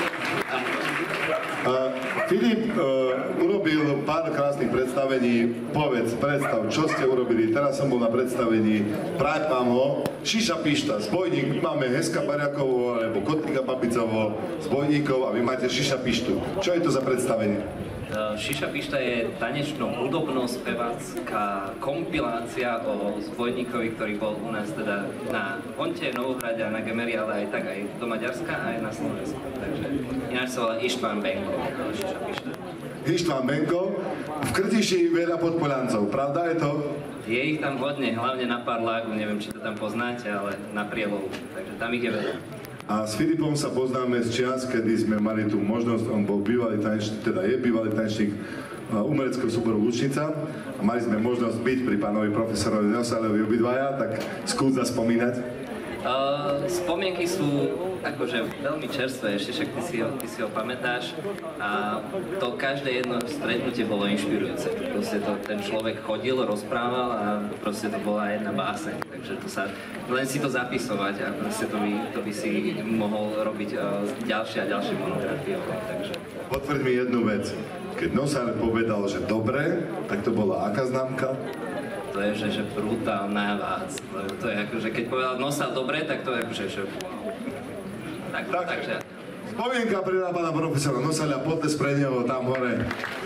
Uh, Filip uh, urobil pár krásnych predstavení. Povedz, predstav, čo ste urobili. Teraz som bol na predstavení, práť mám ho, Šiša Pišta, zbojník, my máme Heska Bariakovo alebo Kotlíka Papicovo, zbojníkov, a vy máte Šiša Pištu. Čo je to za predstavenie? Šiša Pišta je tanečno-hudobno-spevácká kompilácia o zbojníkovi, ktorý bol u nás teda na Honte, Novohrade a na Gemeri, ale aj tak aj do Maďarska a aj na Slovensku. Takže ináč sa volá Ištván Benko, Šiša Pišta. Ištván Benko, v Krtiši veľa podpolancov, pravda je to? Je ich tam hodne, hlavne na Parlágu, neviem, či to tam poznáte, ale na Prielovu, takže tam ich je veľa. A s Filipom sa poznáme z čias, kedy sme mali tú možnosť, on bol bývalý tanečník, teda je bývalý tanečník umeleckého súboru Lučnica, a mali sme možnosť byť pri pánovi profesorovi Nosaleovi obidvaja, tak skús zaspomínať. Uh, spomienky sú akože veľmi čerstvé, ešte však ty si, ho, ty si ho pamätáš, a to každé jedno stretnutie bolo inšpirujúce. Proste to, ten človek chodil, rozprával a proste to bola jedna báseň, takže to sa, len si to zapisovať a proste to by, to by si mohol robiť uh, ďalšie a ďalšie monografie. Takže. Potvrď mi jednu vec, keď Nosale povedal, že dobre, tak to bola aká známka? To je, že, že brutál najvác. To je akože, keď povedal Nosal dobre, tak to je akože, že tak, tak, takže. Spomienka pre pána profesora Nosalia, potles pre neho tam hore.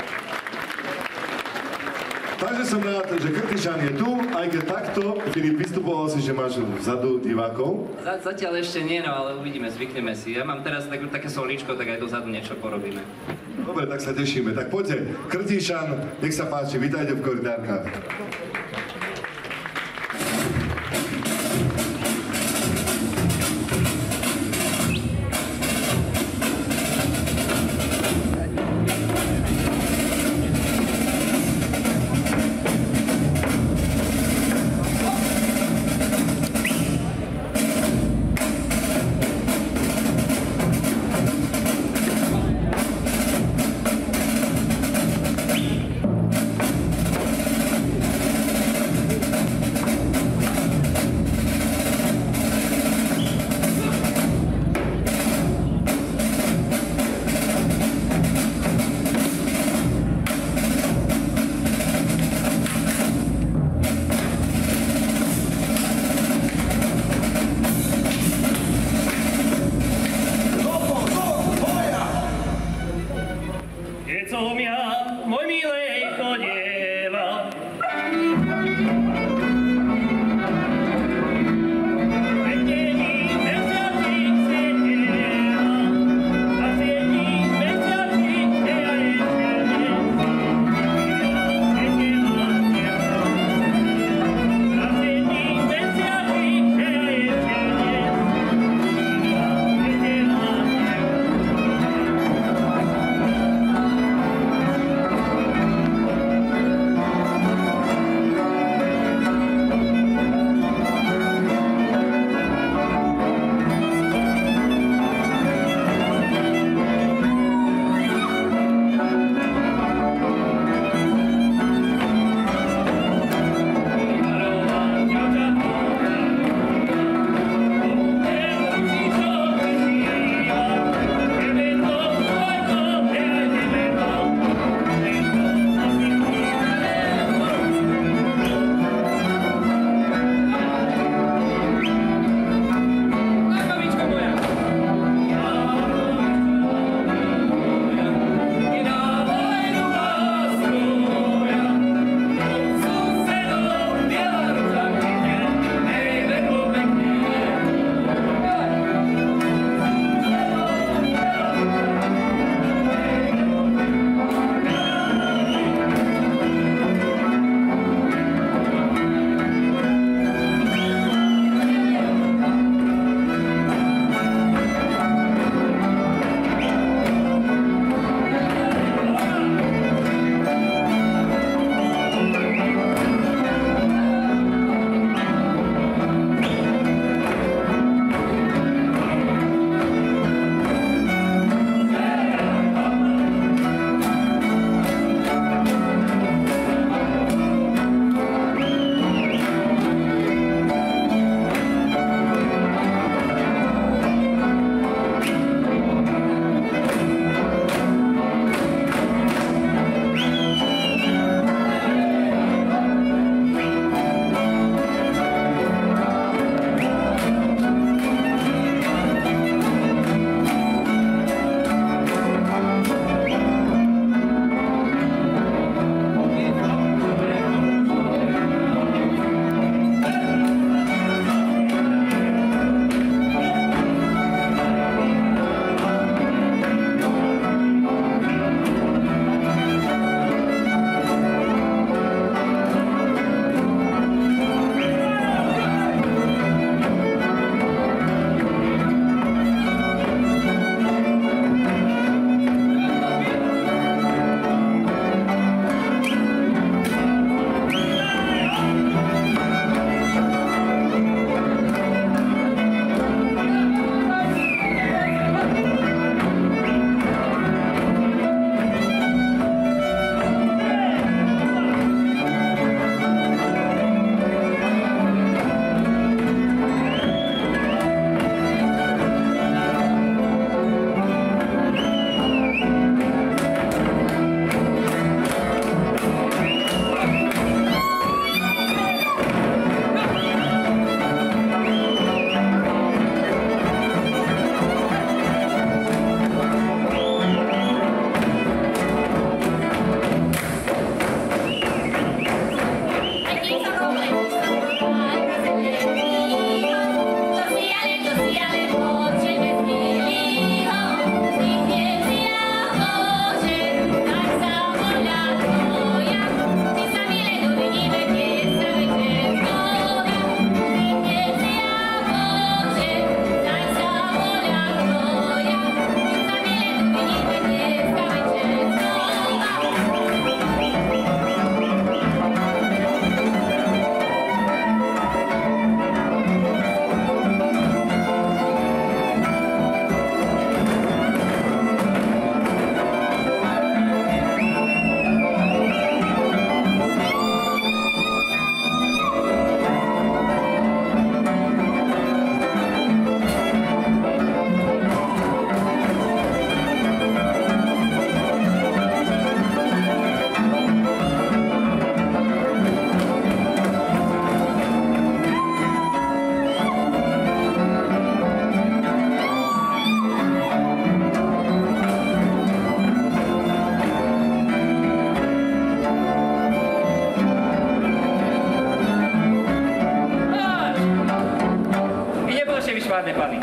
Takže som rád, že Krtišan je tu, aj keď takto, Filip, vystupoval si, že máš vzadu divákov. Zatiaľ ešte nie, no ale uvidíme, zvykneme si. Ja mám teraz tak, také solíčko, tak aj dozadu niečo porobíme. Dobre, tak sa tešíme. Tak poďte, Krtišan, nech sa páči, vítajte v koridárkach.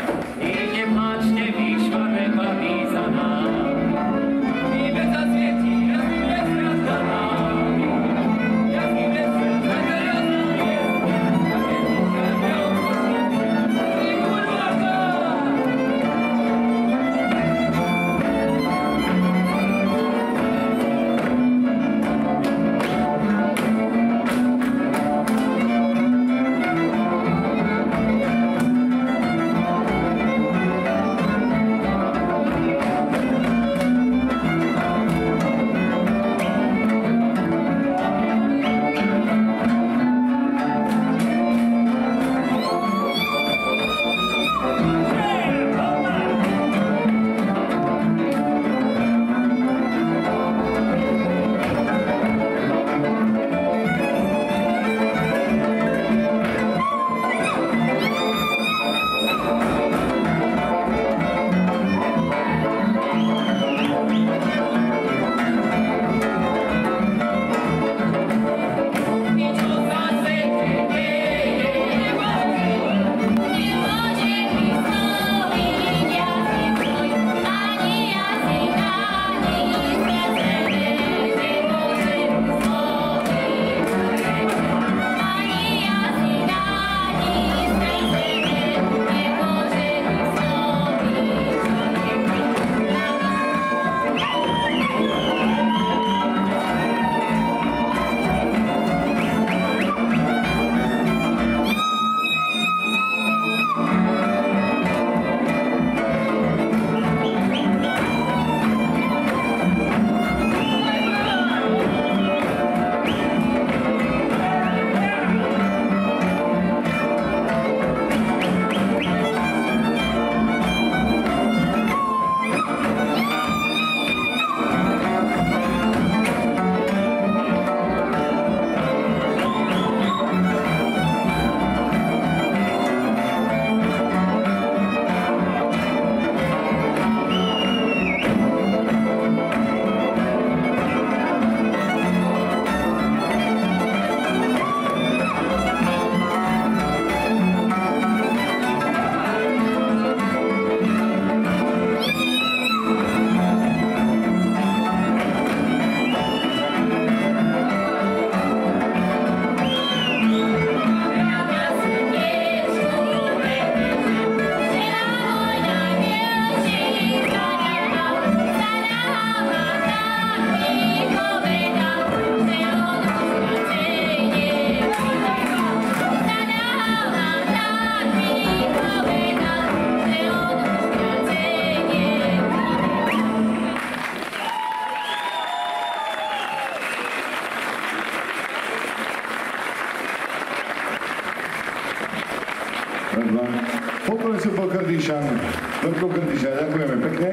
Folklórny súbor Krdišan, Veľkou Krdiša, ďakujeme pekne.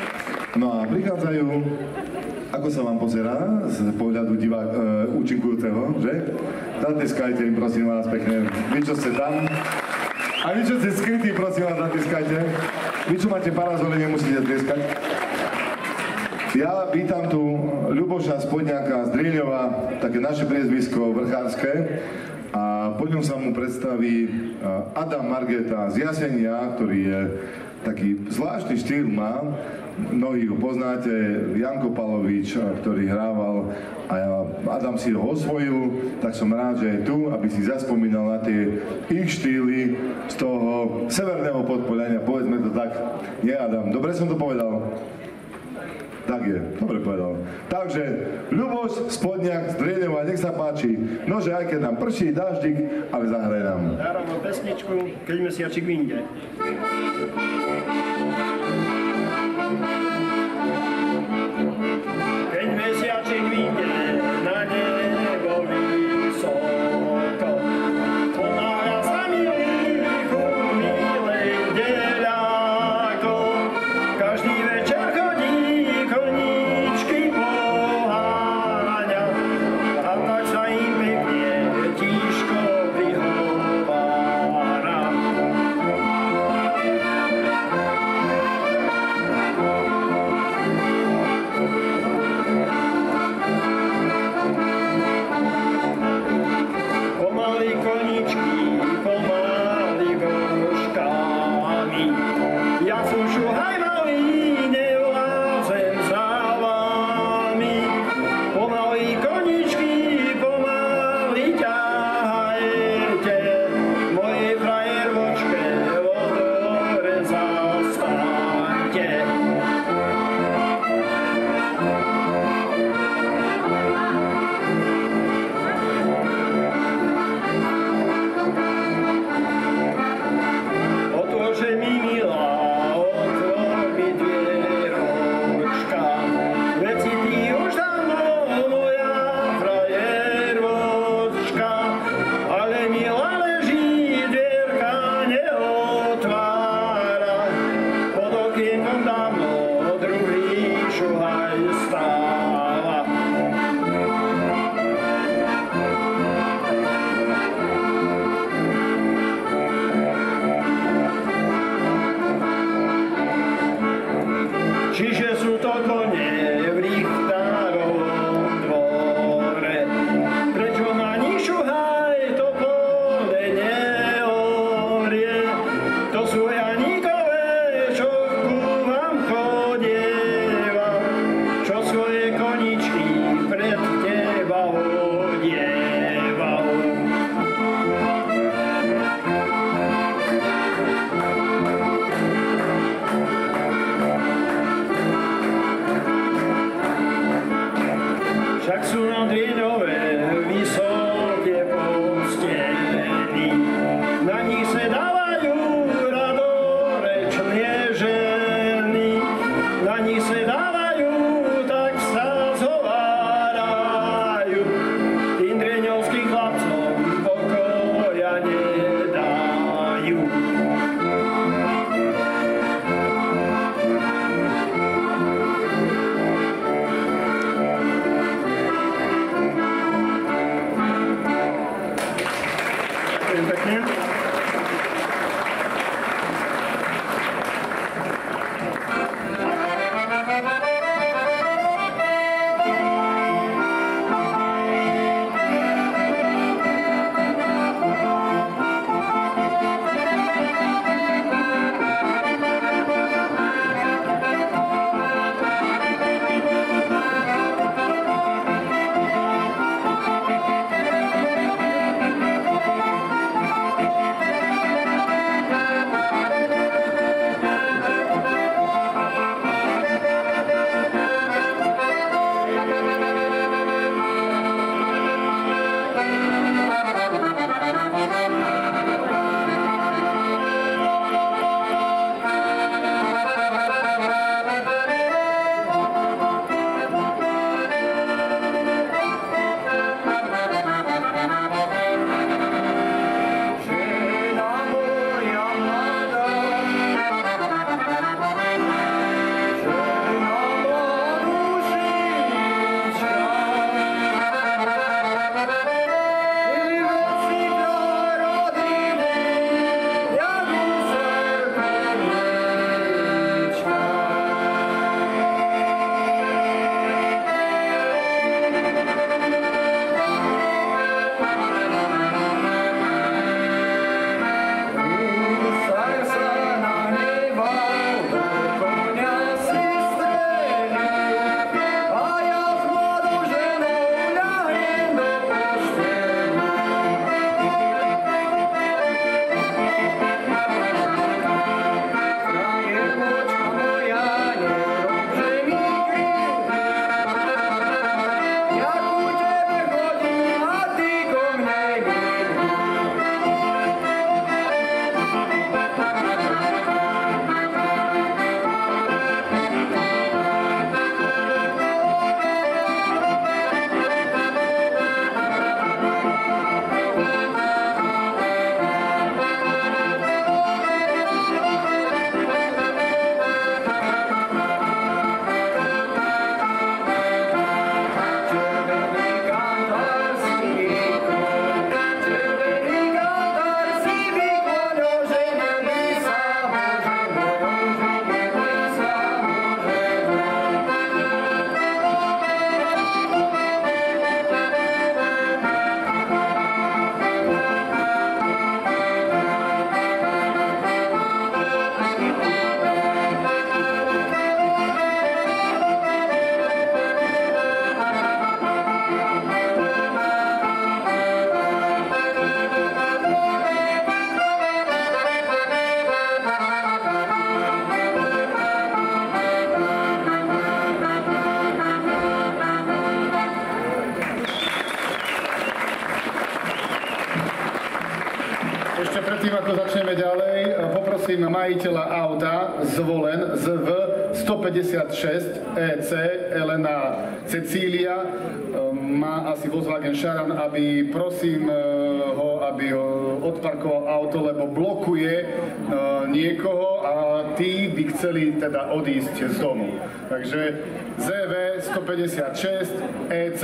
No a prichádzajú, ako sa vám pozerá z pohľadu divá, e, účinkujúceho, že? Zateskajte im, prosím vás, pekne. Vy, čo ste tam. A vy, čo ste skrytí, prosím vás, zateskajte. Vy, čo máte parazoly, nemusíte tlieskať. Ja vítam tu Ľuboša Spodňáka z Drieľova, také naše priezvisko vrchárske. A po ňom sa mu predstaví Adam Margeta z Jasenia, ktorý je taký zvláštny štýl má. Mnohí ho poznáte, Janko Palovič, ktorý hrával a Adam si ho osvojil, tak som rád, že je tu, aby si zaspomínal na tie ich štýly z toho severného Podpoľania, povedzme to tak. Nie, Adam, dobre som to povedal? Tak je, dobre povedal. Takže, Ľuboš Spodňák z Drieľova, nech sa páči. Nože, aj keď nám prší dáždik, ale zahraj nám. Zahrám vám pesničku, keď mesiačik vyjde. Keď mesiačik vyjde na nebo vysoko, pomáha sa mi lichu, milej deľako, každý večer chodí koníčky poháňa, a tak sa im pekne tíško prihovára. poprosím majiteľa auta Zvolen z V stopäťdesiatšesť E C Elena Cecília, má asi Volkswagen Charan, aby prosím ho, aby odparkoval auto, lebo blokuje niekoho a tí by chceli teda odísť z domu. Takže Z V stopäťdesiatšesť E C.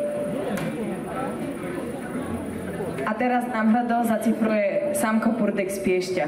A teraz nám hrdo zacifruje Samko Purdek z Piešťa.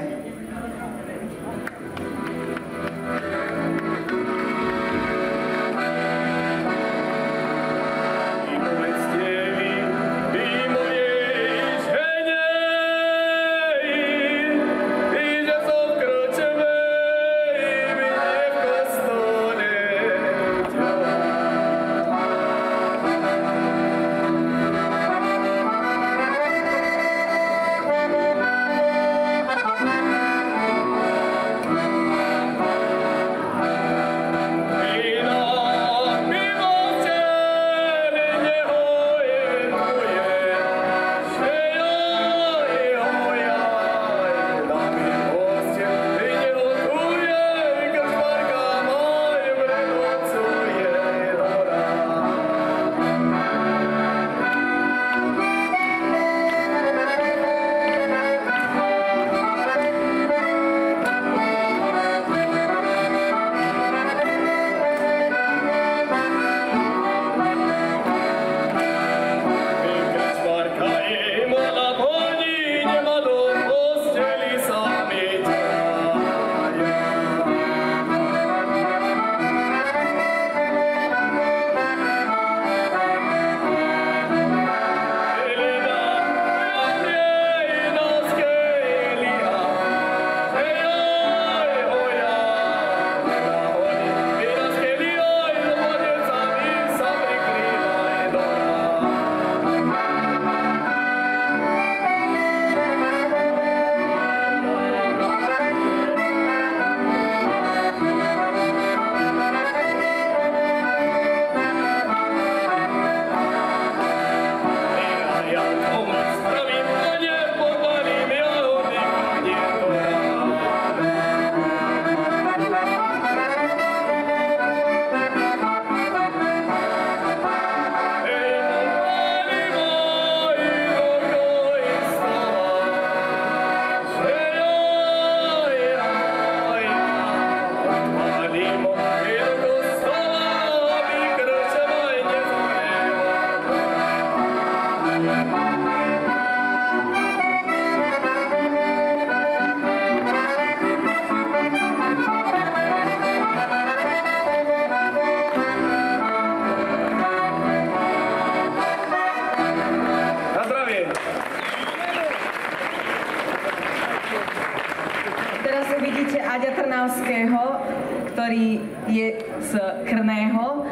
Ktorý je z Krného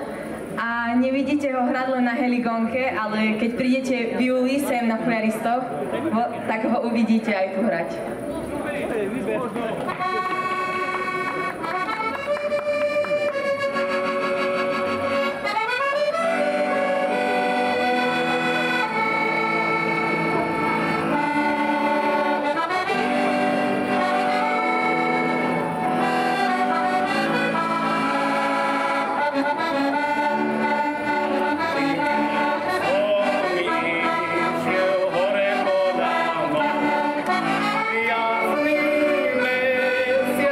a nevidíte ho hrať len na heligonke, ale keď prídete v júli sem na Fujaristoch, tak ho uvidíte aj tu hrať. Hore podám, jasný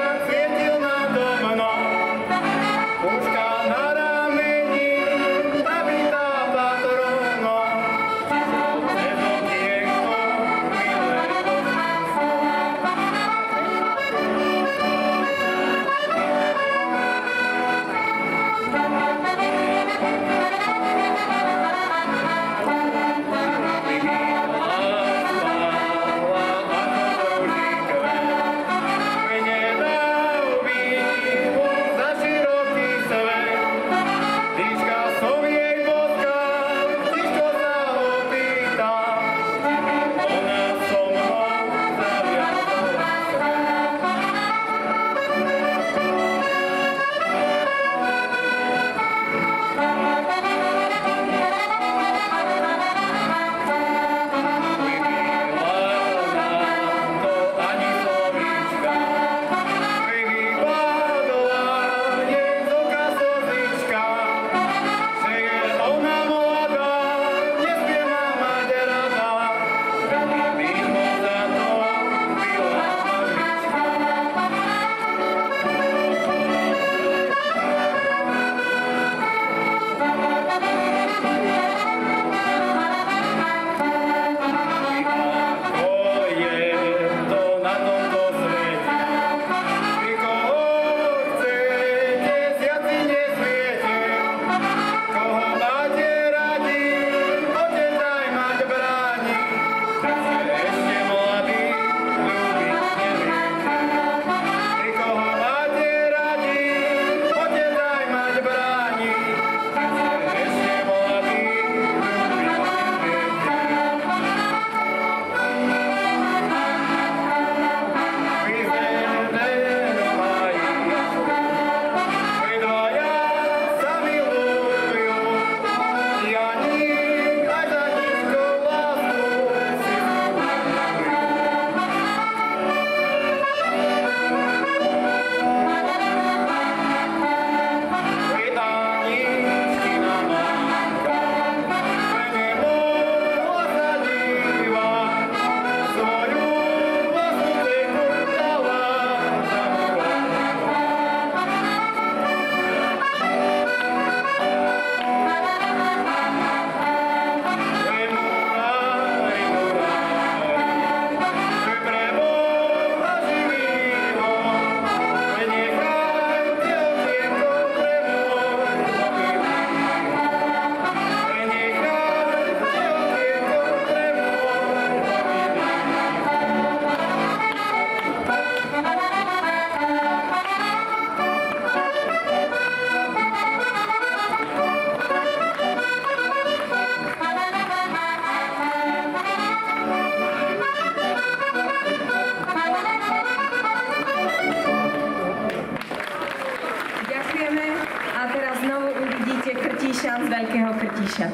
z Veľkého Krtíša.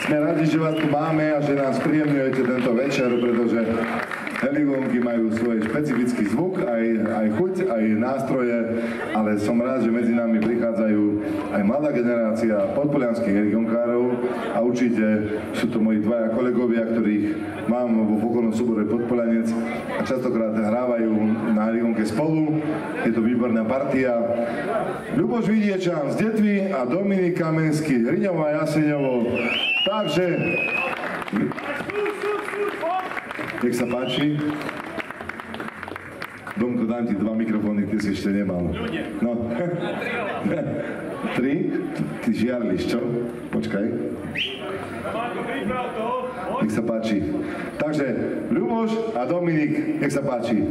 Sme radi, že vás tu máme a že nás príjemňujete tento večer, pretože heligónky majú svoj špecifický zvuk, aj, aj chuť, aj nástroje, ale som rád, že medzi nami prichádzajú aj mladá generácia podpolianských heligónkárov a určite sú to moji dvaja kolegovia, ktorých mám vo vokolnom súbore Podpolianec a častokrát hrávajú na heligónke spolu. Je to výborná partia. Ľuboš Vidiečan z Detvy a Dominik Kamenský, Hriňov a Jaseňovo. Takže, nech sa páči. Domko, dám ti dva mikrofóny, ty si ešte nemal. No. Tri? Ty žiarliš, čo? Počkaj. Nech sa páči. Takže, Ľuboš a Dominik, nech sa páči.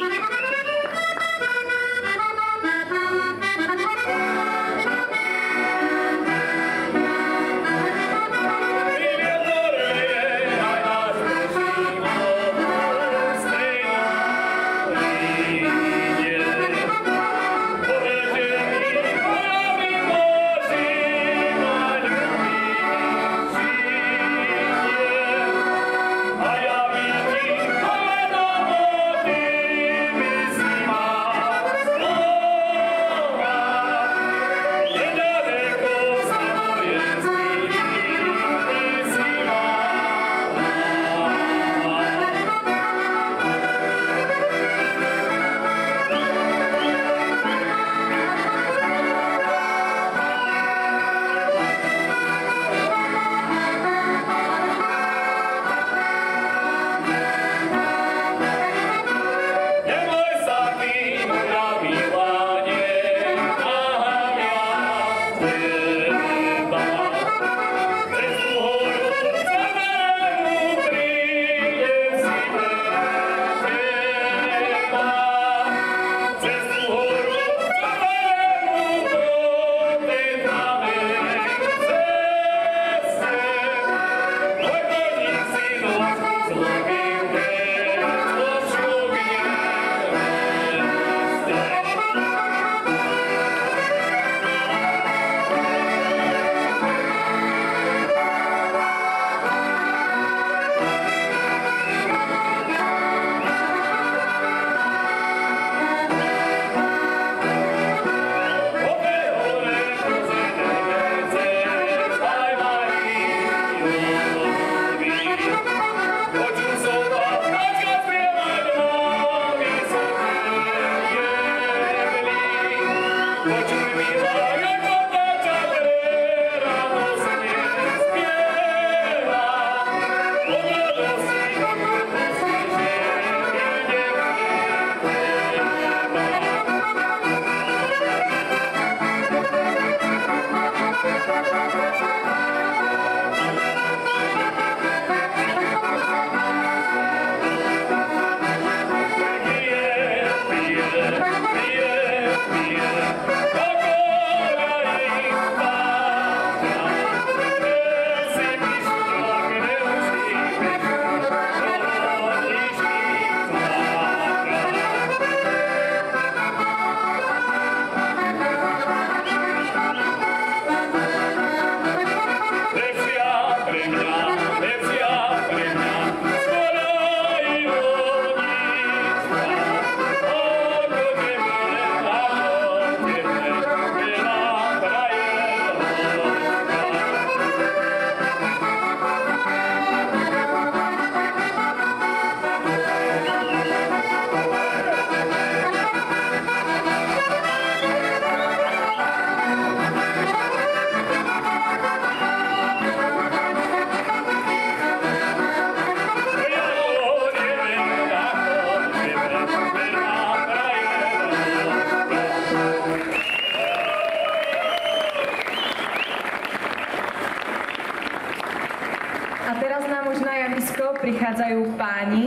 Prichádzajú páni,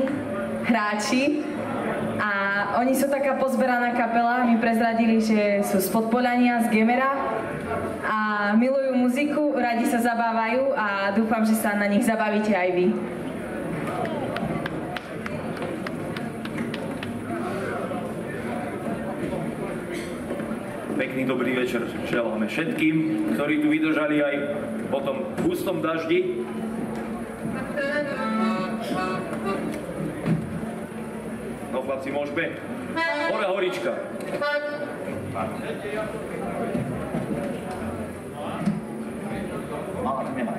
hráči a oni sú taká pozberaná kapela. My prezradili, že sú z Podpoliania, z Gemera a milujú muziku, radi sa zabávajú a dúfam, že sa na nich zabavíte aj vy. Pekný dobrý večer želáme všetkým, ktorí tu vydržali aj po tom hustom daždi. No chlapci, môžeme. Hore horička. Mala to nemá.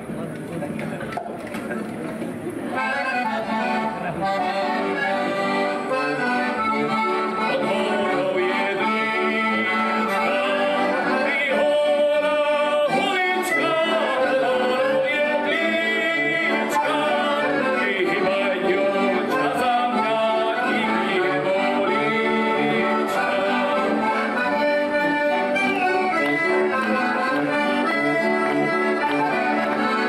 Thank you.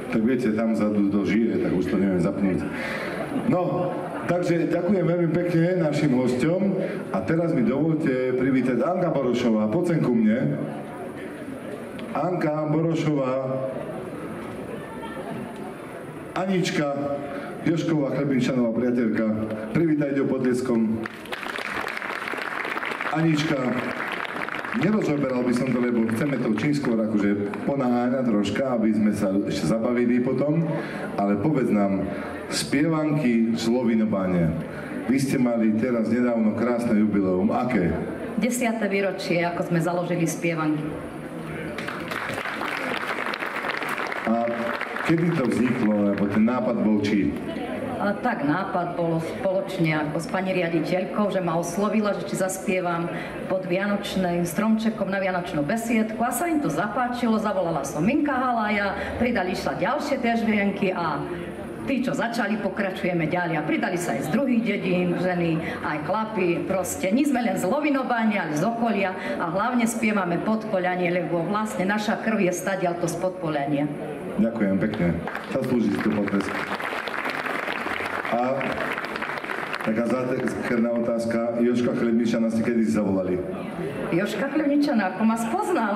tak viete, tam vzadu to žije, tak už to neviem zapnúť. No, takže ďakujem veľmi pekne našim hosťom a teraz mi dovolte privítať Anka Borošová, poď sem ku mne. Anka Borošová, Anička, Jožková Chlebinčanová priateľka, privítajte ho potlieskom. Anička, nerozoberal by som to, lebo chceme to čím skôr akože ponaháňať troška, aby sme sa ešte zabavili potom, ale povedz nám, spievanky z Lovinobáne. Vy ste mali teraz nedávno krásne jubileum. Aké? Desiate výročie, ako sme založili spievanky. A kedy to vzniklo, lebo ten nápad bol či? Ale tak nápad bol spoločne ako s pani riaditeľkou, že ma oslovila, že či zaspievam pod vianočným stromčekom na vianočnú besiedku a sa im to zapáčilo, zavolala som Minka Halaja, pridali sa ďalšie tie žvienky a tí, čo začali, pokračujeme ďalej a pridali sa aj z druhých dedín, ženy, aj chlapi, proste. Nie sme len z Lovinobáne, ale z okolia a hlavne spievame Podpoľanie, lebo vlastne naša krv je stadiaľ to z Podpoľania. Ďakujem pekne. Zaslúži si to potlesk. A taká zákerná otázka. Jožka Chlebničana ste kedy si zavolali? Jožka Chlebničana, ako ma spoznal?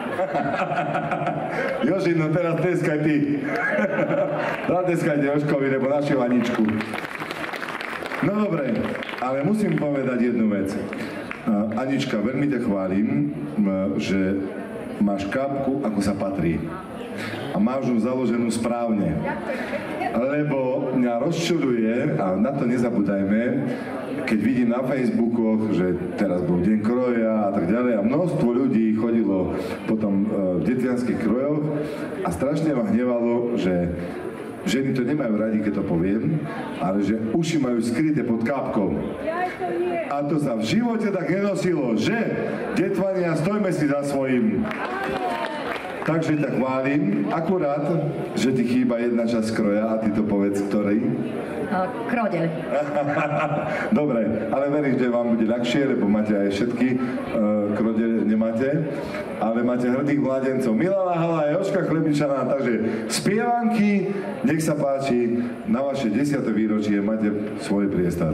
Joži, no teraz tleskaj ty. Zatleskajte Jožkovi, nebo našu Aničku. No dobre, ale musím povedať jednu vec. Anička, veľmi ťa chválim, že máš kápku, ako sa patrí. A máš ju založenú správne. Lebo mňa rozčuduje, a na to nezabúdajme, keď vidím na Facebookoch, že teraz bol deň kroja a tak ďalej a množstvo ľudí chodilo potom v detvianskych krojoch a strašne ma hnevalo, že ženy to nemajú radi, keď to poviem, ale že uši majú skryté pod kápkou. A to sa v živote tak nenosilo, že detvania, stojme si za svojím. Takže ťa chválim, akurát, že ti chýba jedna časť kroja a ty to povedz, ktorej? Krodeľ. Dobre, ale verím, že vám bude ľahšie, lebo máte aj všetky, uh, krodeľ nemáte, ale máte hrdých mladencov. Milana Hala a Jožka Chlebničaná, takže spievanky, nech sa páči, na vaše desiate výročie máte svoj priestor.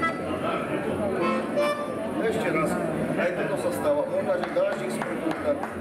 Ešte raz, aj toto sa stáva, možno, že dáždik sprúka.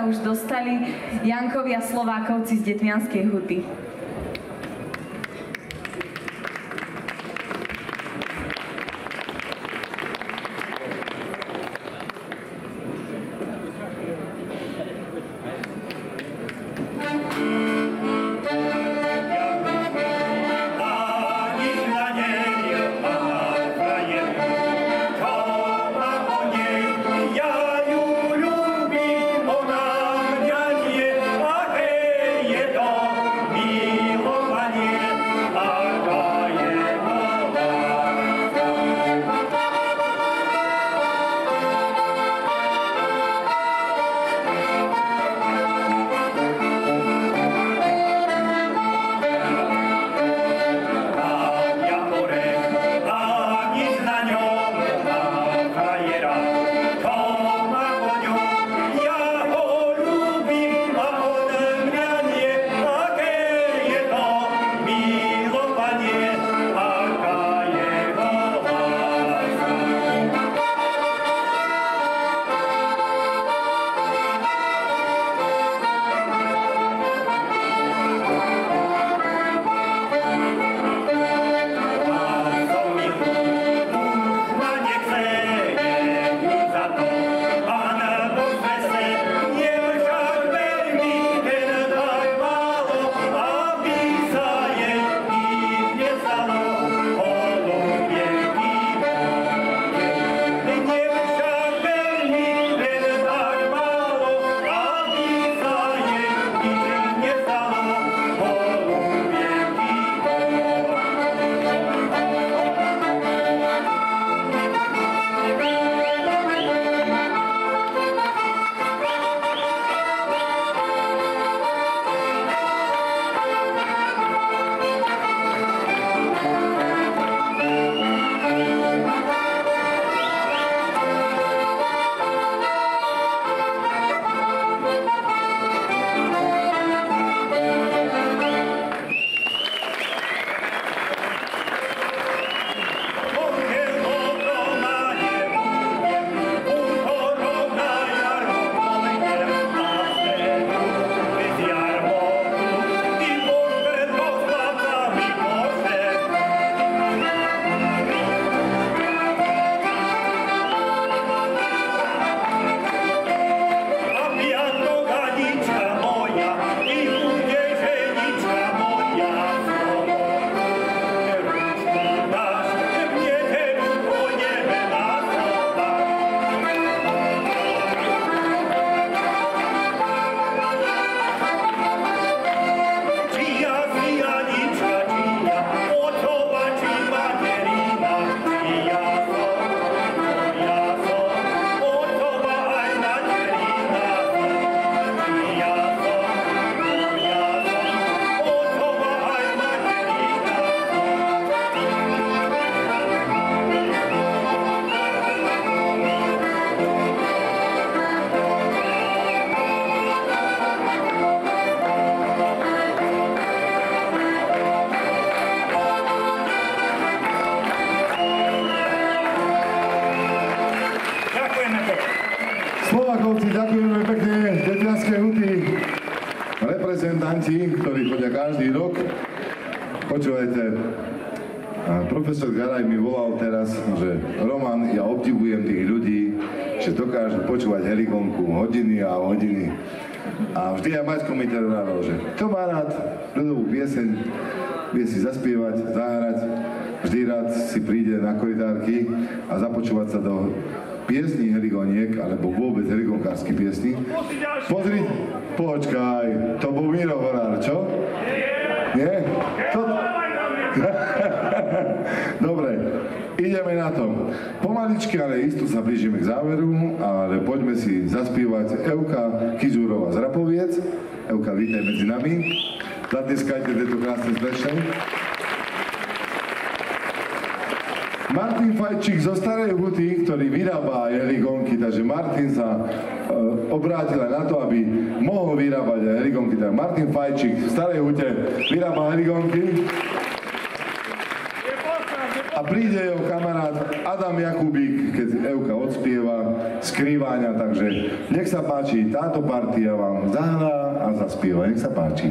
sa už dostali Jankovi a Slovákovci z Detvianskej Huty. Slovákovci, ďakujeme pekne z Detvianskej Huty. Reprezentanti, ktorí chodia každý rok. Počúvajte, profesor Garaj mi volal teraz, že Roman, ja obdivujem tých ľudí, že dokážu počúvať Heligonku hodiny a hodiny. A vždy aj Maťko mi teda vravel, že kto má rád ľudovú pieseň, vie si zaspievať, zahrať, vždy rád si príde na koridárky a započúvať sa do piesní Heligoniek, alebo vôbec heligonkárskych piesní. Pozri, počkaj, to bol Miro Horár, čo? Nie? To... Dobre, ideme na to. Pomaličky, ale isto sa blížime k záveru, ale poďme si zaspievať Evka Kizúrová z Rapoviec. Evka, vítaj medzi nami. Zatlieskajte tieto krásne zlešenie. Martin Fajčík zo Starej Huty, ktorý vyrába aj heligonky, takže Martin sa e, obrátil aj na to, aby mohol vyrábať aj heligonky. Takže Martin Fajčík v Starej Hute vyrába heligonky. Je a príde jeho kamarát Adam Jakubík, keď Evka odspieva Skrýváňa, takže nech sa páči, táto partia vám zahrá a zaspieva, nech sa páči.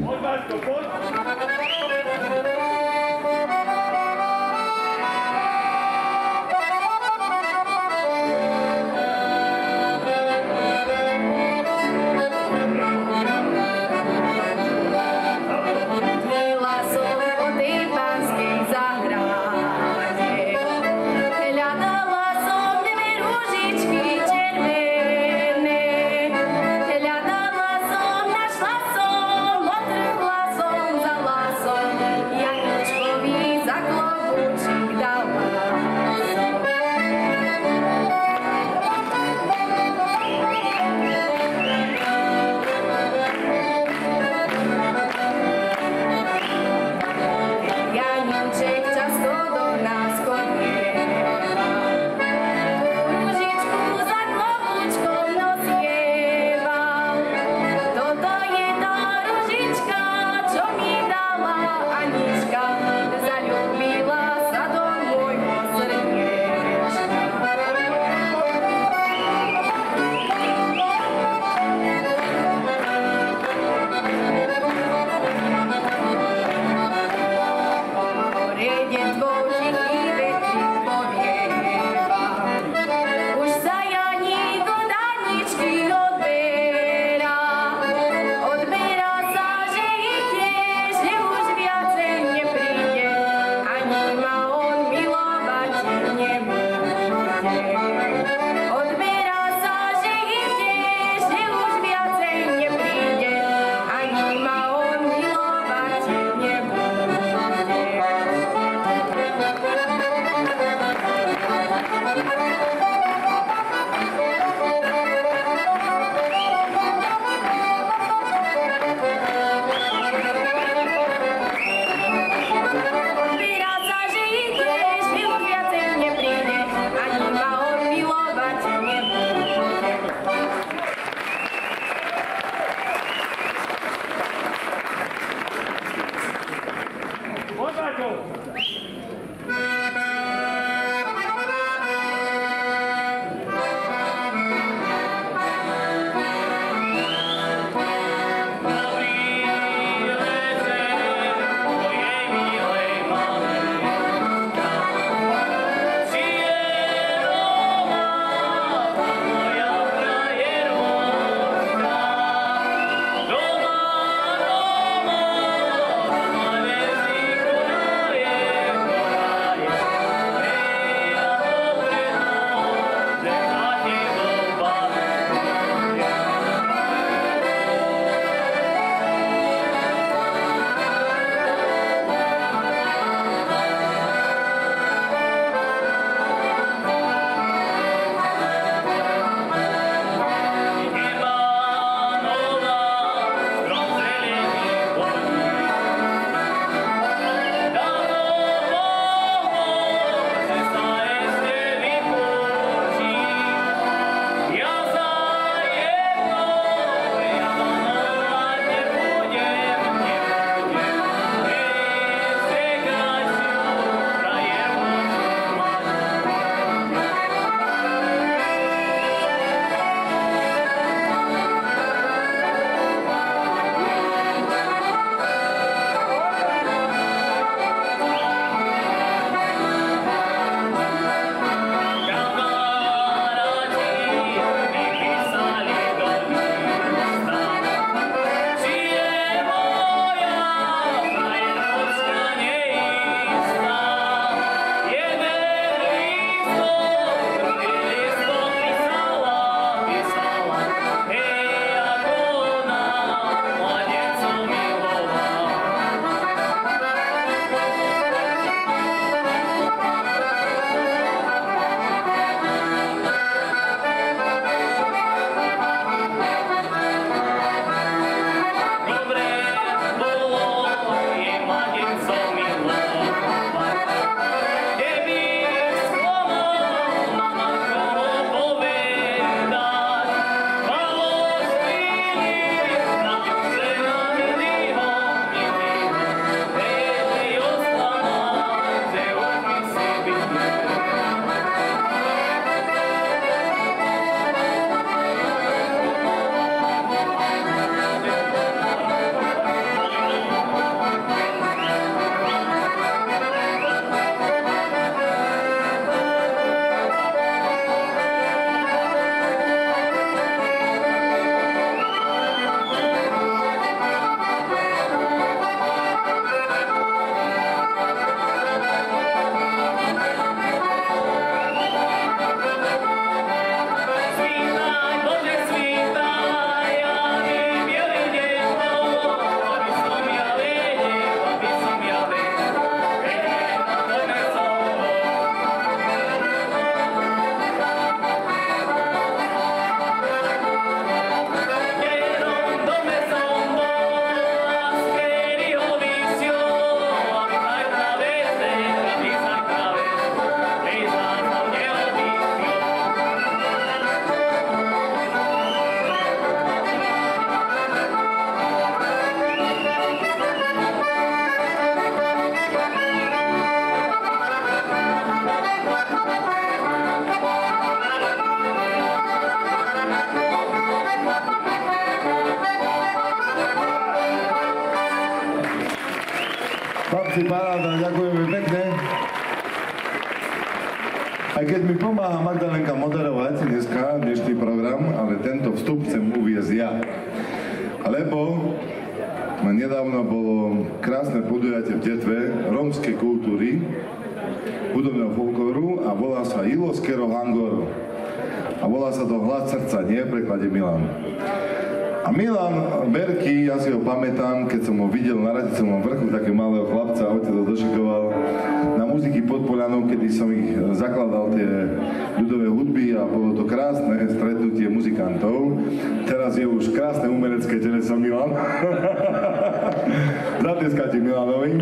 Yeah. chlapci, paráda, ďakujeme pekne. Aj keď mi pomáha Magdalenka moderovať dneska dnešný program, ale tento vstup chcem uviesť ja. Lebo nedávno bolo krásne podujatie v Detve rómskej kultúry, hudobného folklóru a volá sa Iloskero Hangoro. A volá sa to Hlas srdca, nie v preklade Milan. A Milan Berky, ja si ho pamätám, keď som ho videl na Radicovom vrchu, takého malého chlapca, otec ho došikoval na muziky pod Polianou, kedy som ich zakladal tie ľudové hudby a bolo to krásne stretnutie muzikantov. Teraz je už krásne umelecké teleso Milan. Zatleskajte Milanovi.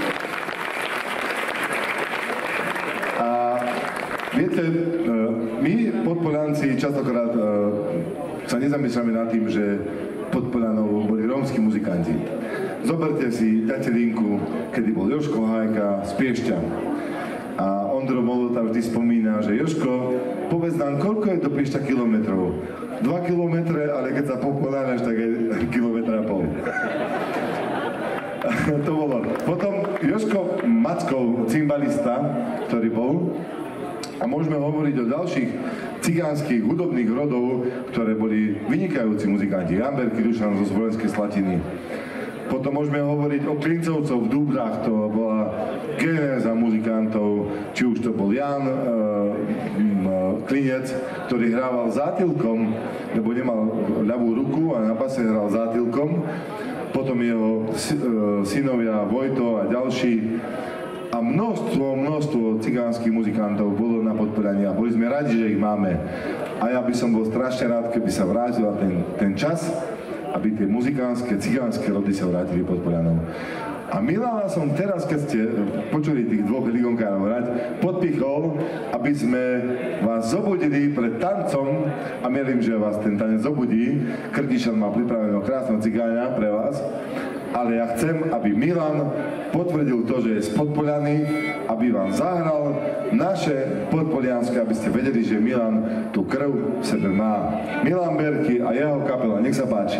A viete, my podpolianci častokrát sa nezamýšľame nad tým, že pod Polianou boli rómski muzikanti. Zoberte si Ďatelinku, kedy bol Jožko Hájka z Piešťa. A Ondro Molota vždy spomína, že Jožko, povedz nám, koľko je do Piešťa kilometrov? Dva kilometre, ale keď sa poponáš, tak je kilometra a pol. To bolo. Potom Jožko Mackov, cymbalista, ktorý bol. A môžeme hovoriť o ďalších cigánskych hudobných rodov, ktoré boli vynikajúci muzikanti. Jan Berky Dušan zo Zvolenskej Slatiny. Potom môžeme hovoriť o Klincovcov v Dúbrach, to bola genéza muzikantov, či už to bol Jan e, Klinec, ktorý hrával zátilkom, lebo nemal ľavú ruku a na base hral zátilkom. Potom jeho synovia Vojto a ďalší. A množstvo, množstvo cigánskych muzikantov bolo na Podpoliani a boli sme radi, že ich máme. A ja by som bol strašne rád, keby sa vrátil ten, ten čas, aby tie muzikánske, cigánske rody sa vrátili pod Polianou. A Milana som teraz, keď ste počuli tých dvoch heligonkárov hrať, podpichol, aby sme vás zobudili pred tancom a mielím, že vás ten tanec zobudí. Krtišan má pripraveného krásneho cigáňa pre vás. Ale ja chcem, aby Milan potvrdil to, že je z Podpoliany, aby vám zahral naše podpolianské, aby ste vedeli, že Milan tú krv v sebe má. Milan Berky a jeho kapela, nech sa páči.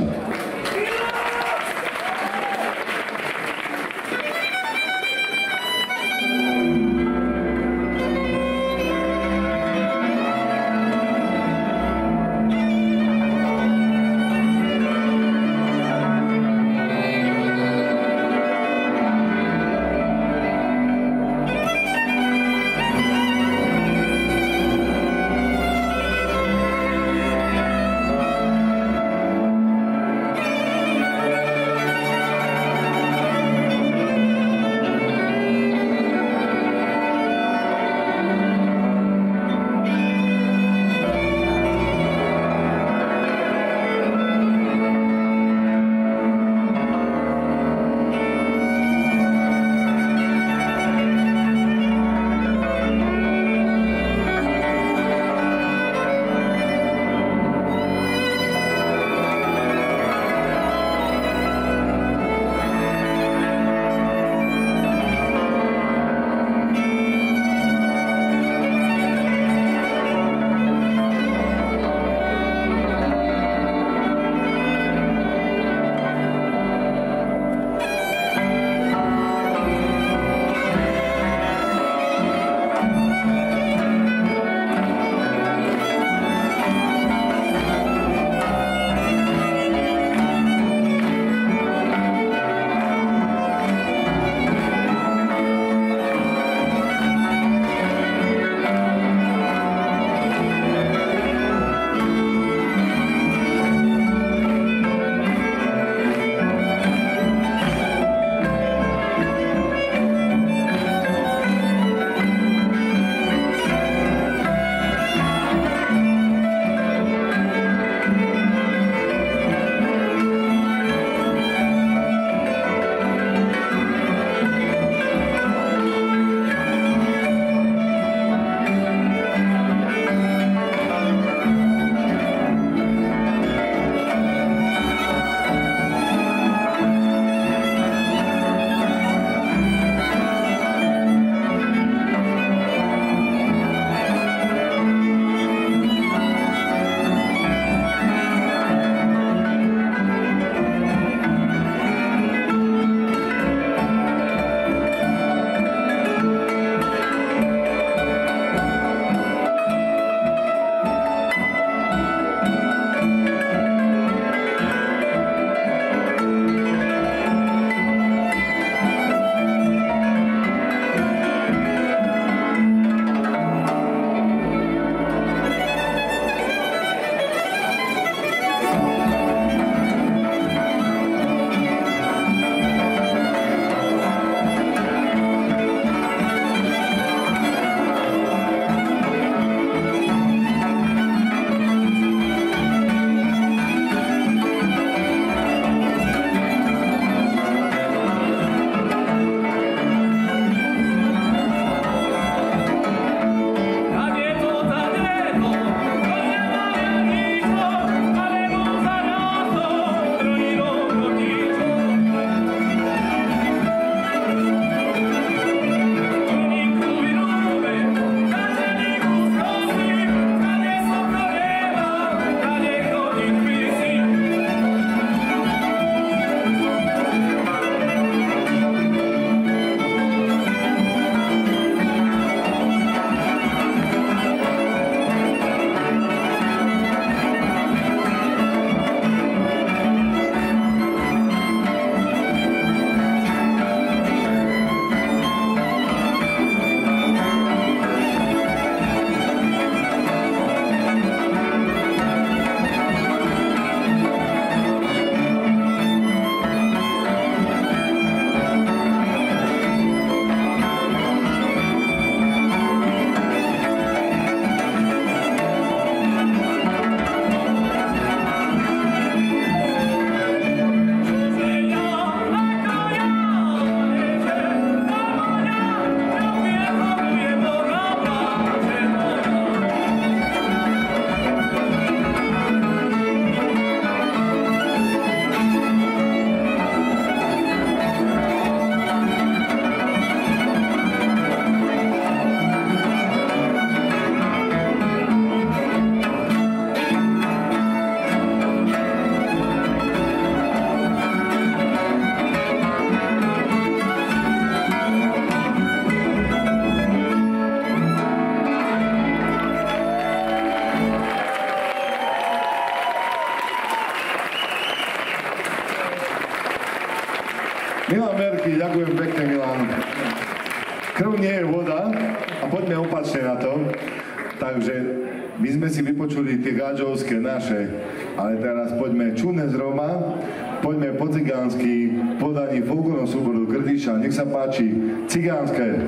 krv nie je voda a poďme opačne na to. Takže my sme si vypočuli tie gáčovské naše, ale teraz poďme čudné z Roma, poďme po cigánsky podaní folklórneho súboru Grdiša. Nech sa páči, cigánske.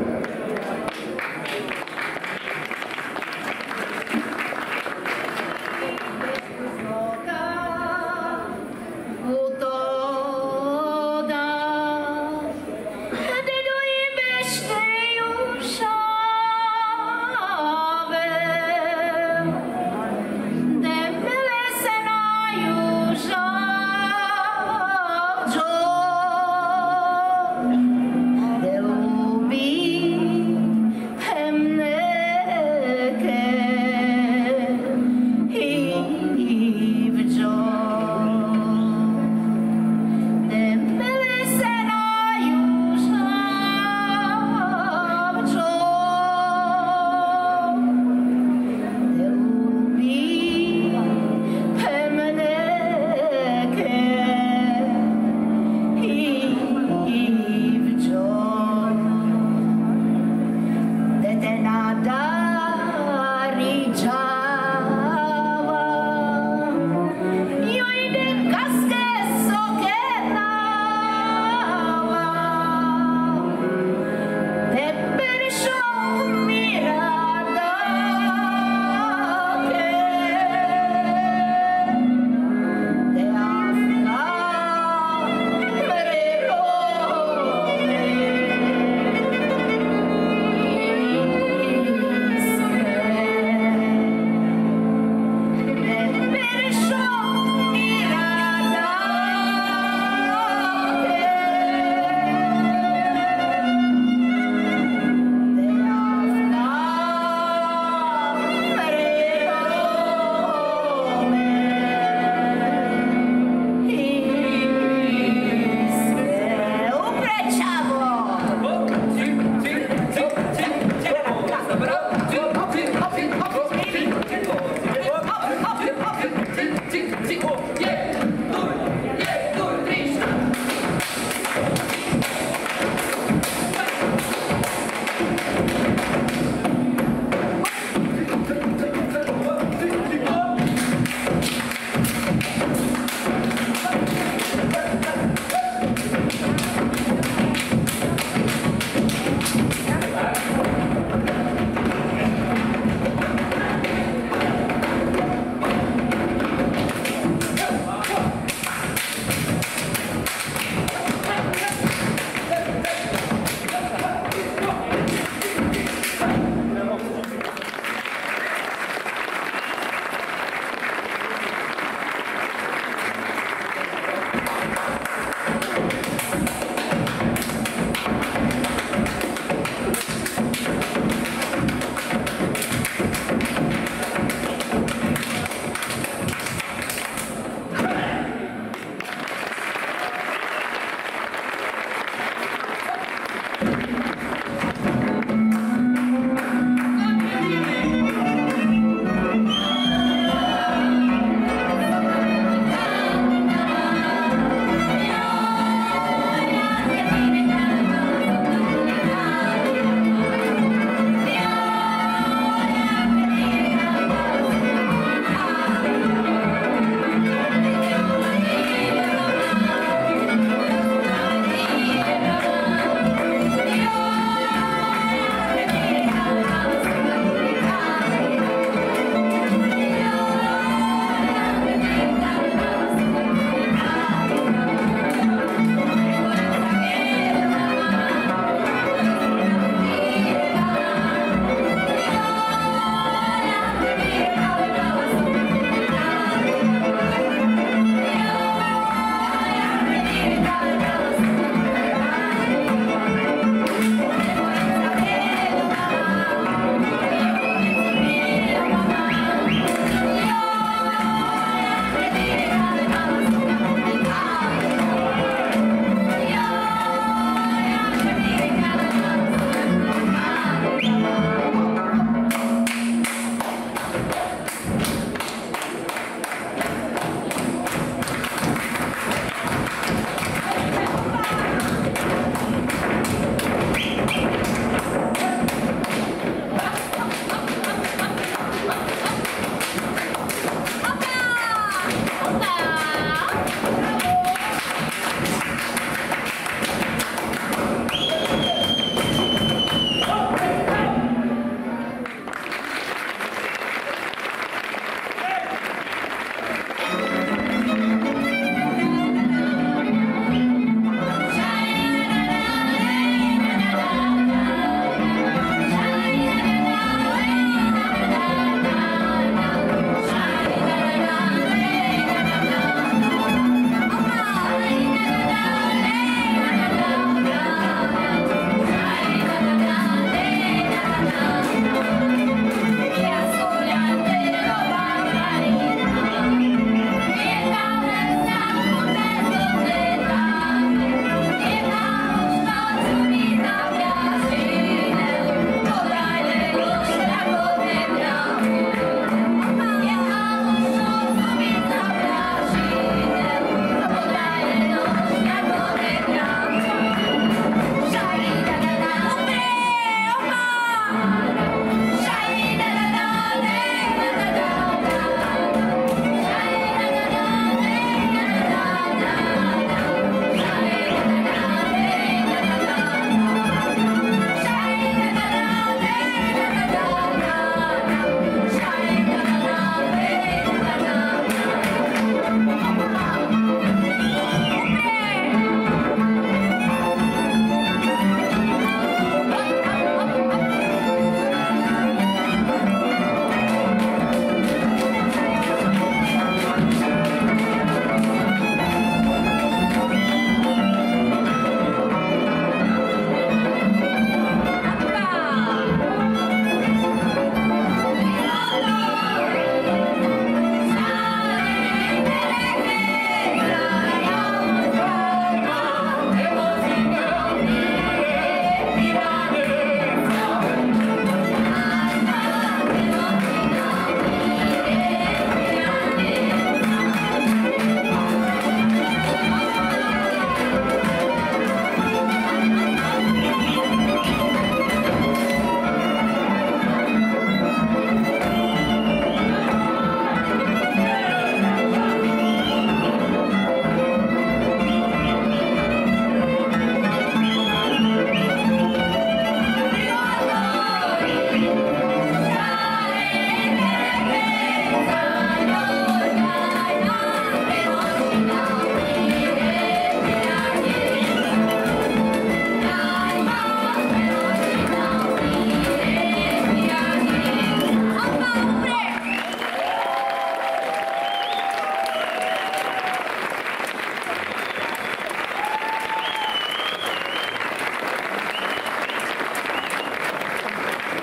Be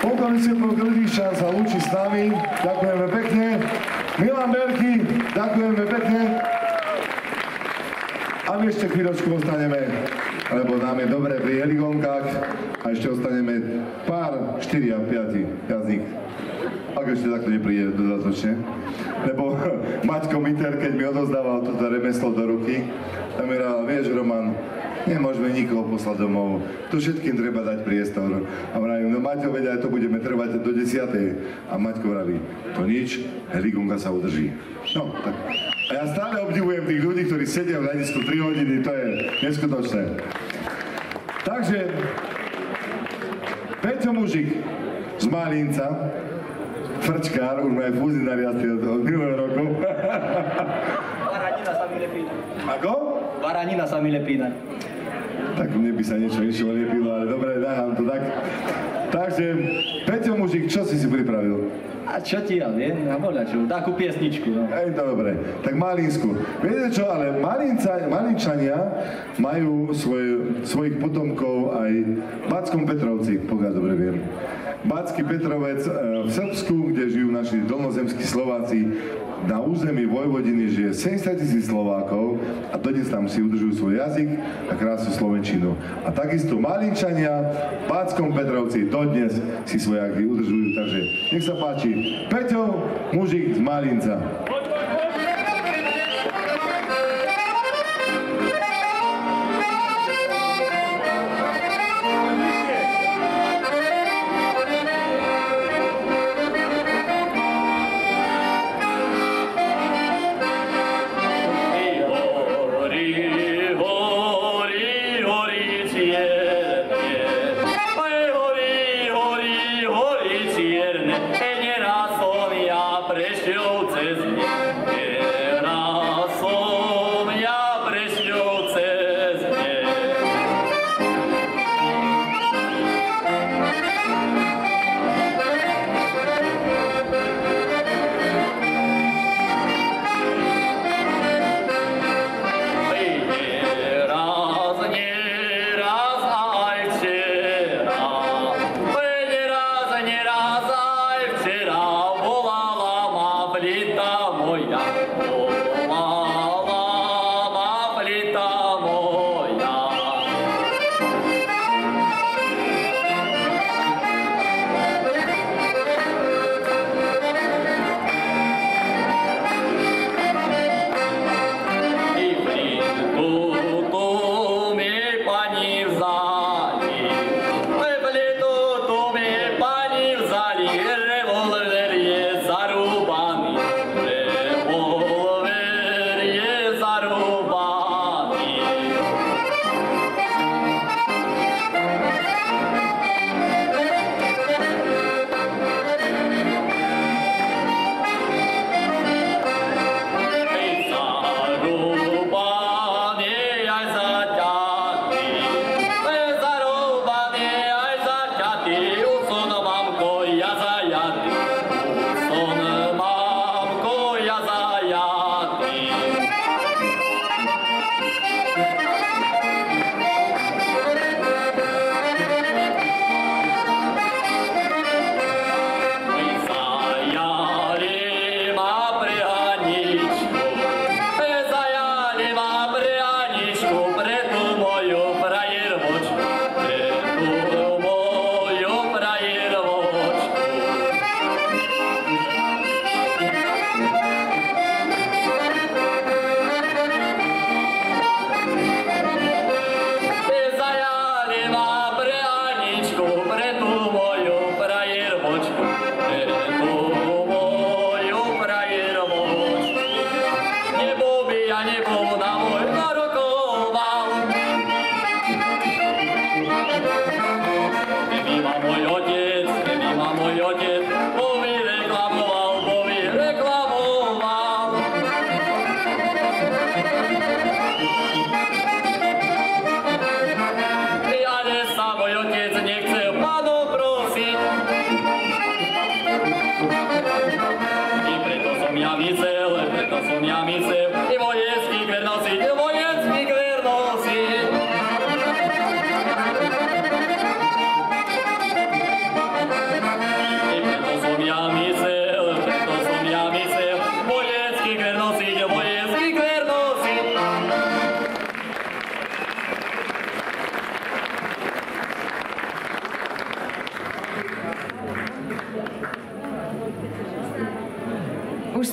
Polkovník Grdišťan sa lúči s nami, ďakujeme pekne. Milan Berky, ďakujeme pekne. A my ešte chvíľočku ostaneme, lebo nám je dobre pri heligónkach a ešte ostaneme pár, štyri a piati jazdník. Ak ešte takto nepríde dodatočne. Lebo Maťko Miter, keď mi odozdával toto remeslo do ruky, tam mi rával, vieš Roman, nemôžeme nikoho poslať domov, tu všetkým treba dať priestor. A vravím, no Maťo, veď aj to budeme trvať do desiatej. A Maťko vraví, to nič, heligónka sa udrží. No, tak. A ja stále obdivujem tých ľudí, ktorí sedia v hľadisku tri hodiny, to je neskutočné. Takže, Peťo Mužik z Malínca, frčkár, už má aj fúzinár jazdí od minulého roku. Baranina sa mi lepí. Ako? Baranina sa mi lepí. Tak mne by sa niečo inšie lepilo, ale dobre, dám to tak. Takže, Peťo Mužik, čo si si pripravil? A čo ti ja viem, ja voľačo, takú piesničku, no. Ej, to dobre, tak Malínsku. Viete čo, ale Malínca, Malínčania majú svoj, svojich potomkov aj v Batskom Petrovci, pokiaľ dobre viem. Batský Petrovec v Srbsku, kde žijú naši dolnozemskí Slováci, na území Vojvodiny žije sedemdesiat tisíc Slovákov a dodnes tam si udržujú svoj jazyk a krásnu slovenčinu. A takisto Malínčania v Batskom Petrovci dodnes si svoj jazyk udržujú, takže nech sa páči. Peťo Mužik z Malínca.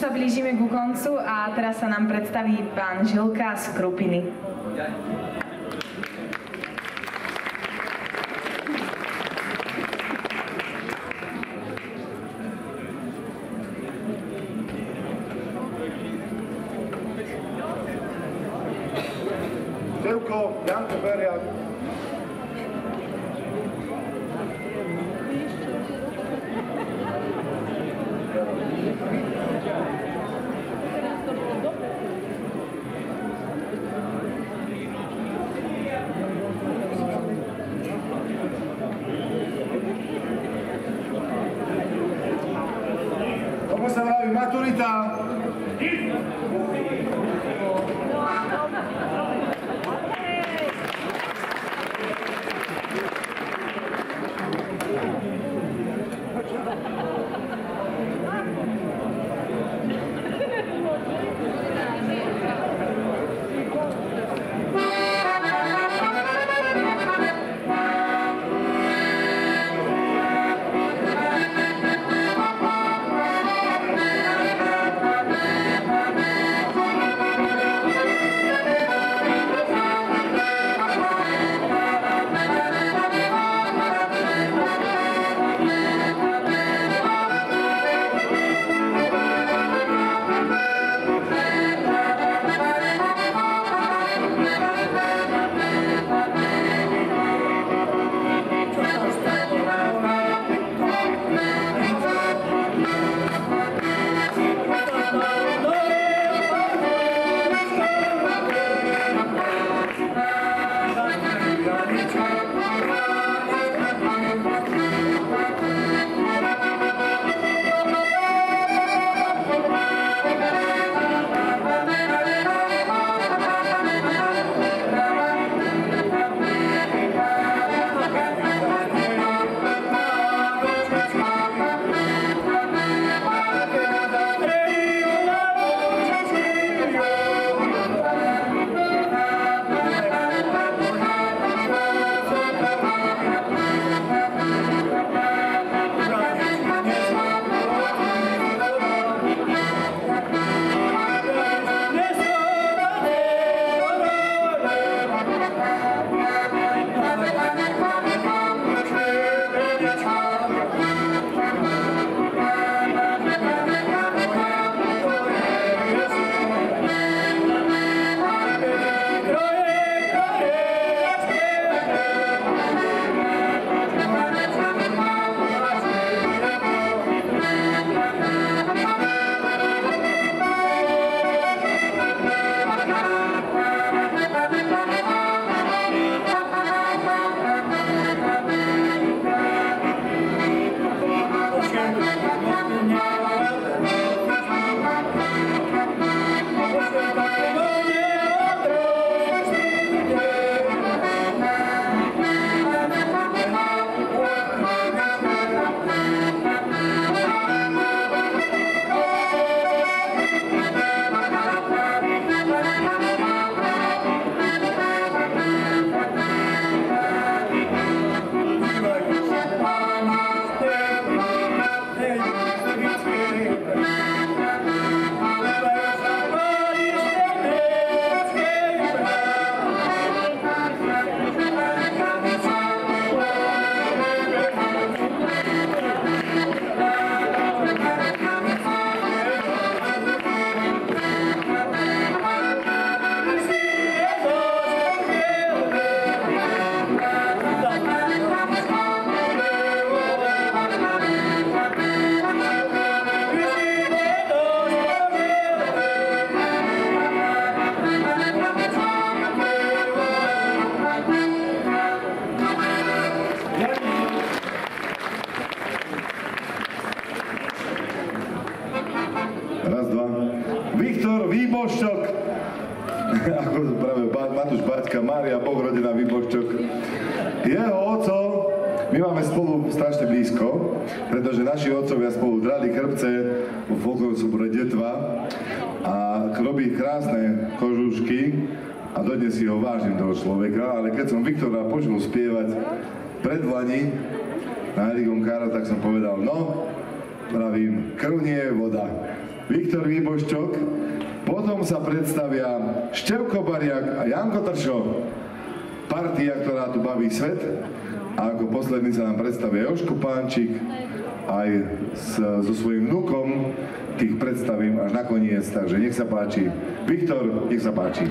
sa blížime ku koncu a teraz sa nám predstaví pán Žilka z Krupiny. Žilko, Janko Beriak. Tomu sa vraví maturita. Výboščok, ako práve Matúš Baťka, Mária Bohrodená Výboščok. Jeho oco, my máme spolu strašne blízko, pretože naši otcovia spolu drali krpce vo folklórnom súbore Detva a robí krásne kožušky a dodnes si ho vážim toho človeka, ale keď som Viktora počul spievať pred Vlani na Herigonkára, tak som povedal, no, pravím, krv nie je voda. Viktor Výboščok, potom sa predstavia Števko Bariak a Janko Tršo, partia, ktorá tu baví svet, a ako posledný sa nám predstavia Jožko Pánčik, aj s, so svojím vnukom, tých predstavím až nakoniec, takže nech sa páči. Viktor, nech sa páči.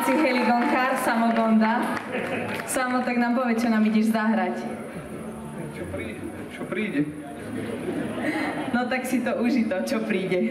si heligonkár, Samo Gonda. Samo, tak nám povie, čo nám ideš zahrať. Čo príde? Čo príde? No tak si to uži to, čo príde.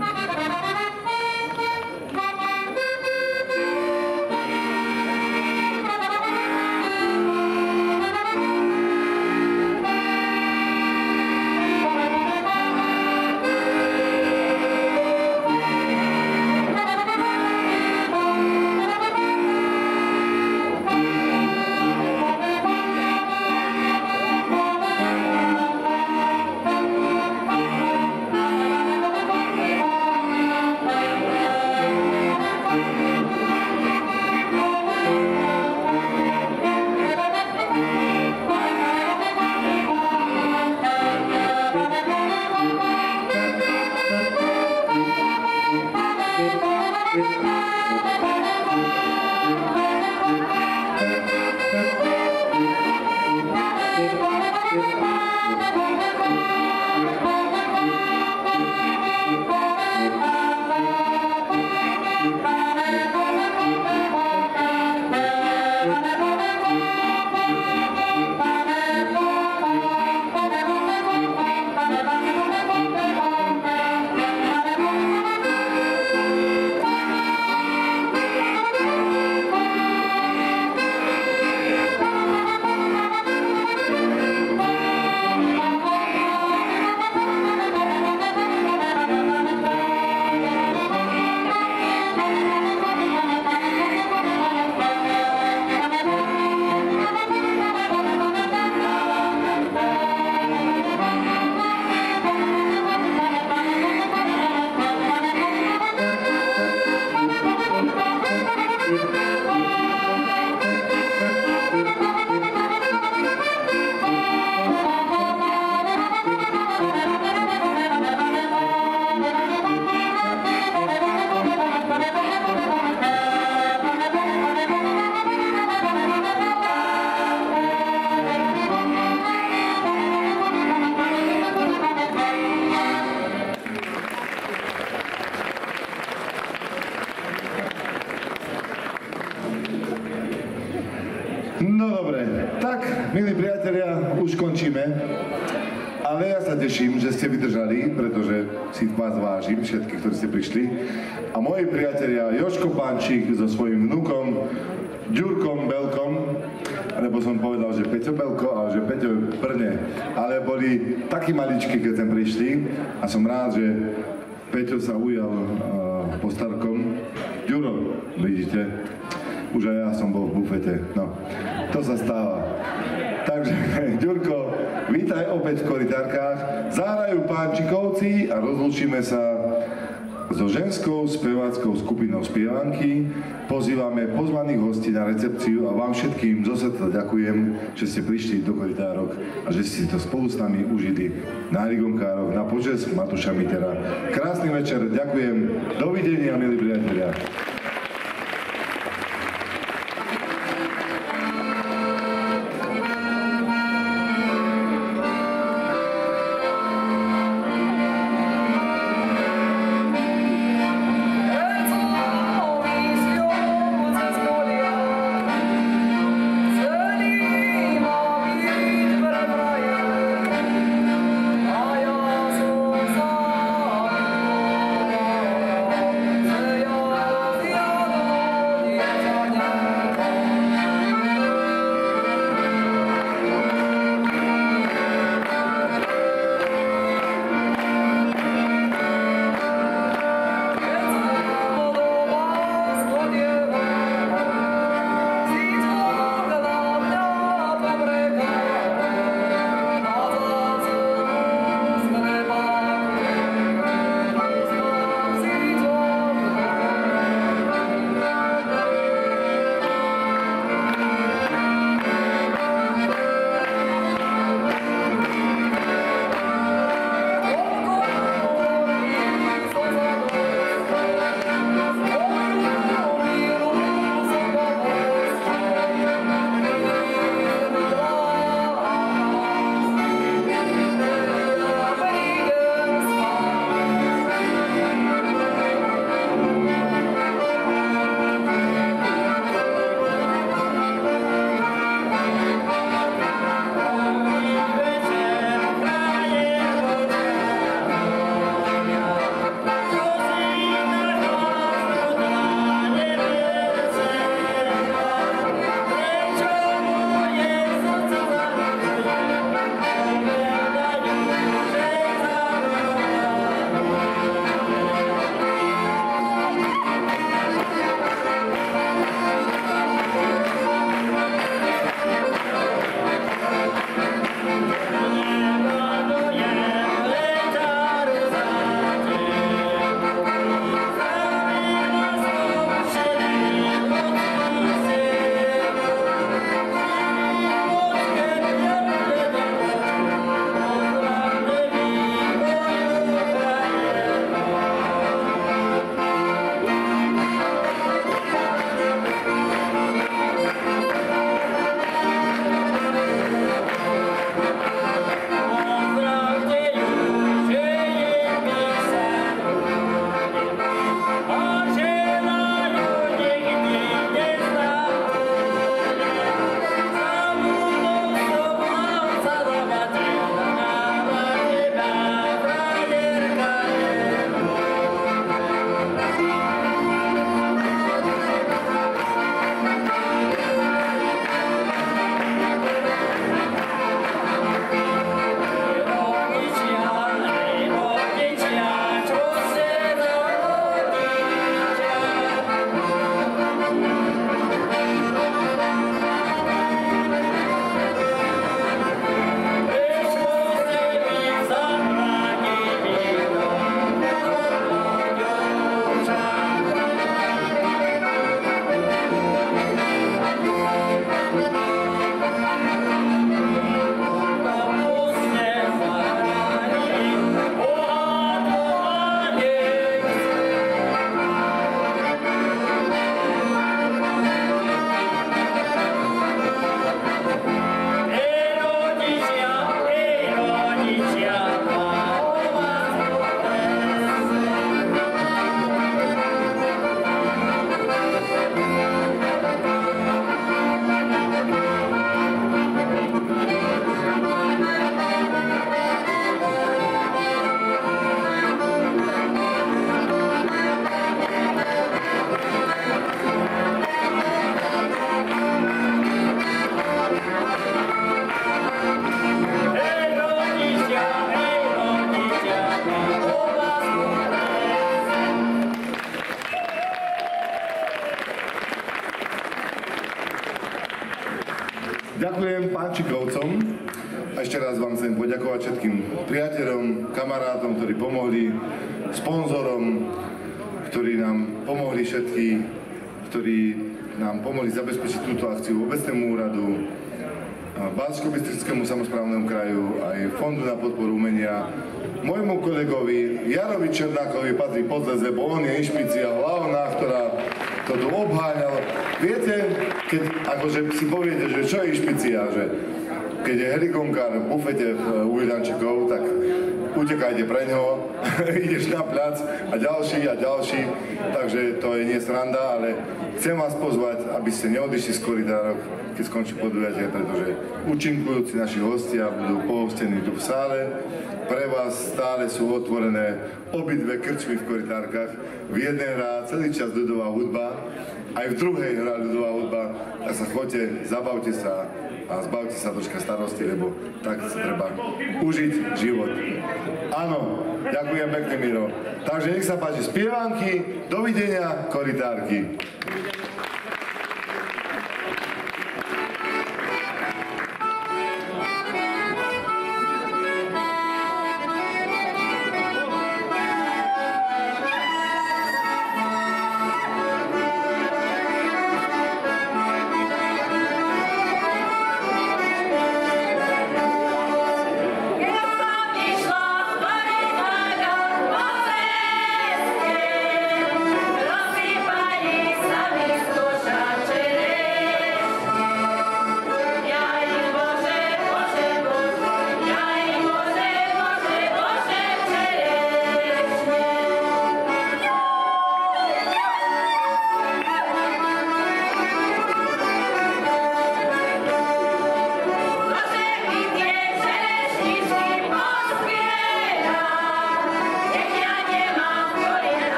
Milí priatelia, už končíme, ale ja sa teším, že ste vydržali, pretože si vás vážim, všetky, ktorí ste prišli. A moji priatelia Jožko Pánčík so svojím vnukom Ďurkom Belkom, lebo som povedal, že Peťo Belko, ale že Peťo Brne, ale boli takí maličky, keď sem prišli a som rád, že Peťo sa ujal uh, po starkom. Ďuro, vidíte, už aj ja som bol v bufete, no, to sa stáva. Takže, Ďurko, vítaj opäť v Korytárkach. Zahrajú Pánčikovci a rozlúčime sa so ženskou speváckou skupinou Spievanky. Pozývame pozvaných hostí na recepciu a vám všetkým zo srdca ďakujem, že ste prišli do Korytárok a že ste to spolu s nami užili na heligonkároch, na počesť Matúša Mittera. Krásny večer, ďakujem, dovidenia, milí priatelia. Yeah. poďakovať všetkým priateľom, kamarátom, ktorí pomohli, sponzorom, ktorí nám pomohli všetky, ktorí nám pomohli zabezpečiť túto akciu obecnému úradu, Banskobystrickému samosprávnemu kraju, aj Fondu na podporu umenia. Môjmu kolegovi Jarovi Černákovi patrí potles, lebo on je inšpícia hlavná, ktorá to tu obháňal. Viete, keď akože si poviete, že čo je inšpícia, že keď je helikónkár v bufete u Iliančekov, tak utekajte pre ňoho, ideš na plac a ďalší a ďalší, takže to je nie sranda, ale chcem vás pozvať, aby ste neodišli z koridárok, keď skončí podujatie, pretože účinkujúci naši hostia budú pohostení tu v sále. Pre vás stále sú otvorené obidve krčmy v koridárkach. V jednej hrá celý čas ľudová hudba, aj v druhej hrá ľudová hudba, tak sa choďte, zabavte sa a zbavte sa troška starosti, lebo tak sa treba užiť život. Áno, ďakujem pekne, Miro. Takže nech sa páči spievanky, dovidenia, korytárky.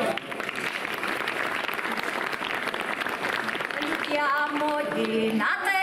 Na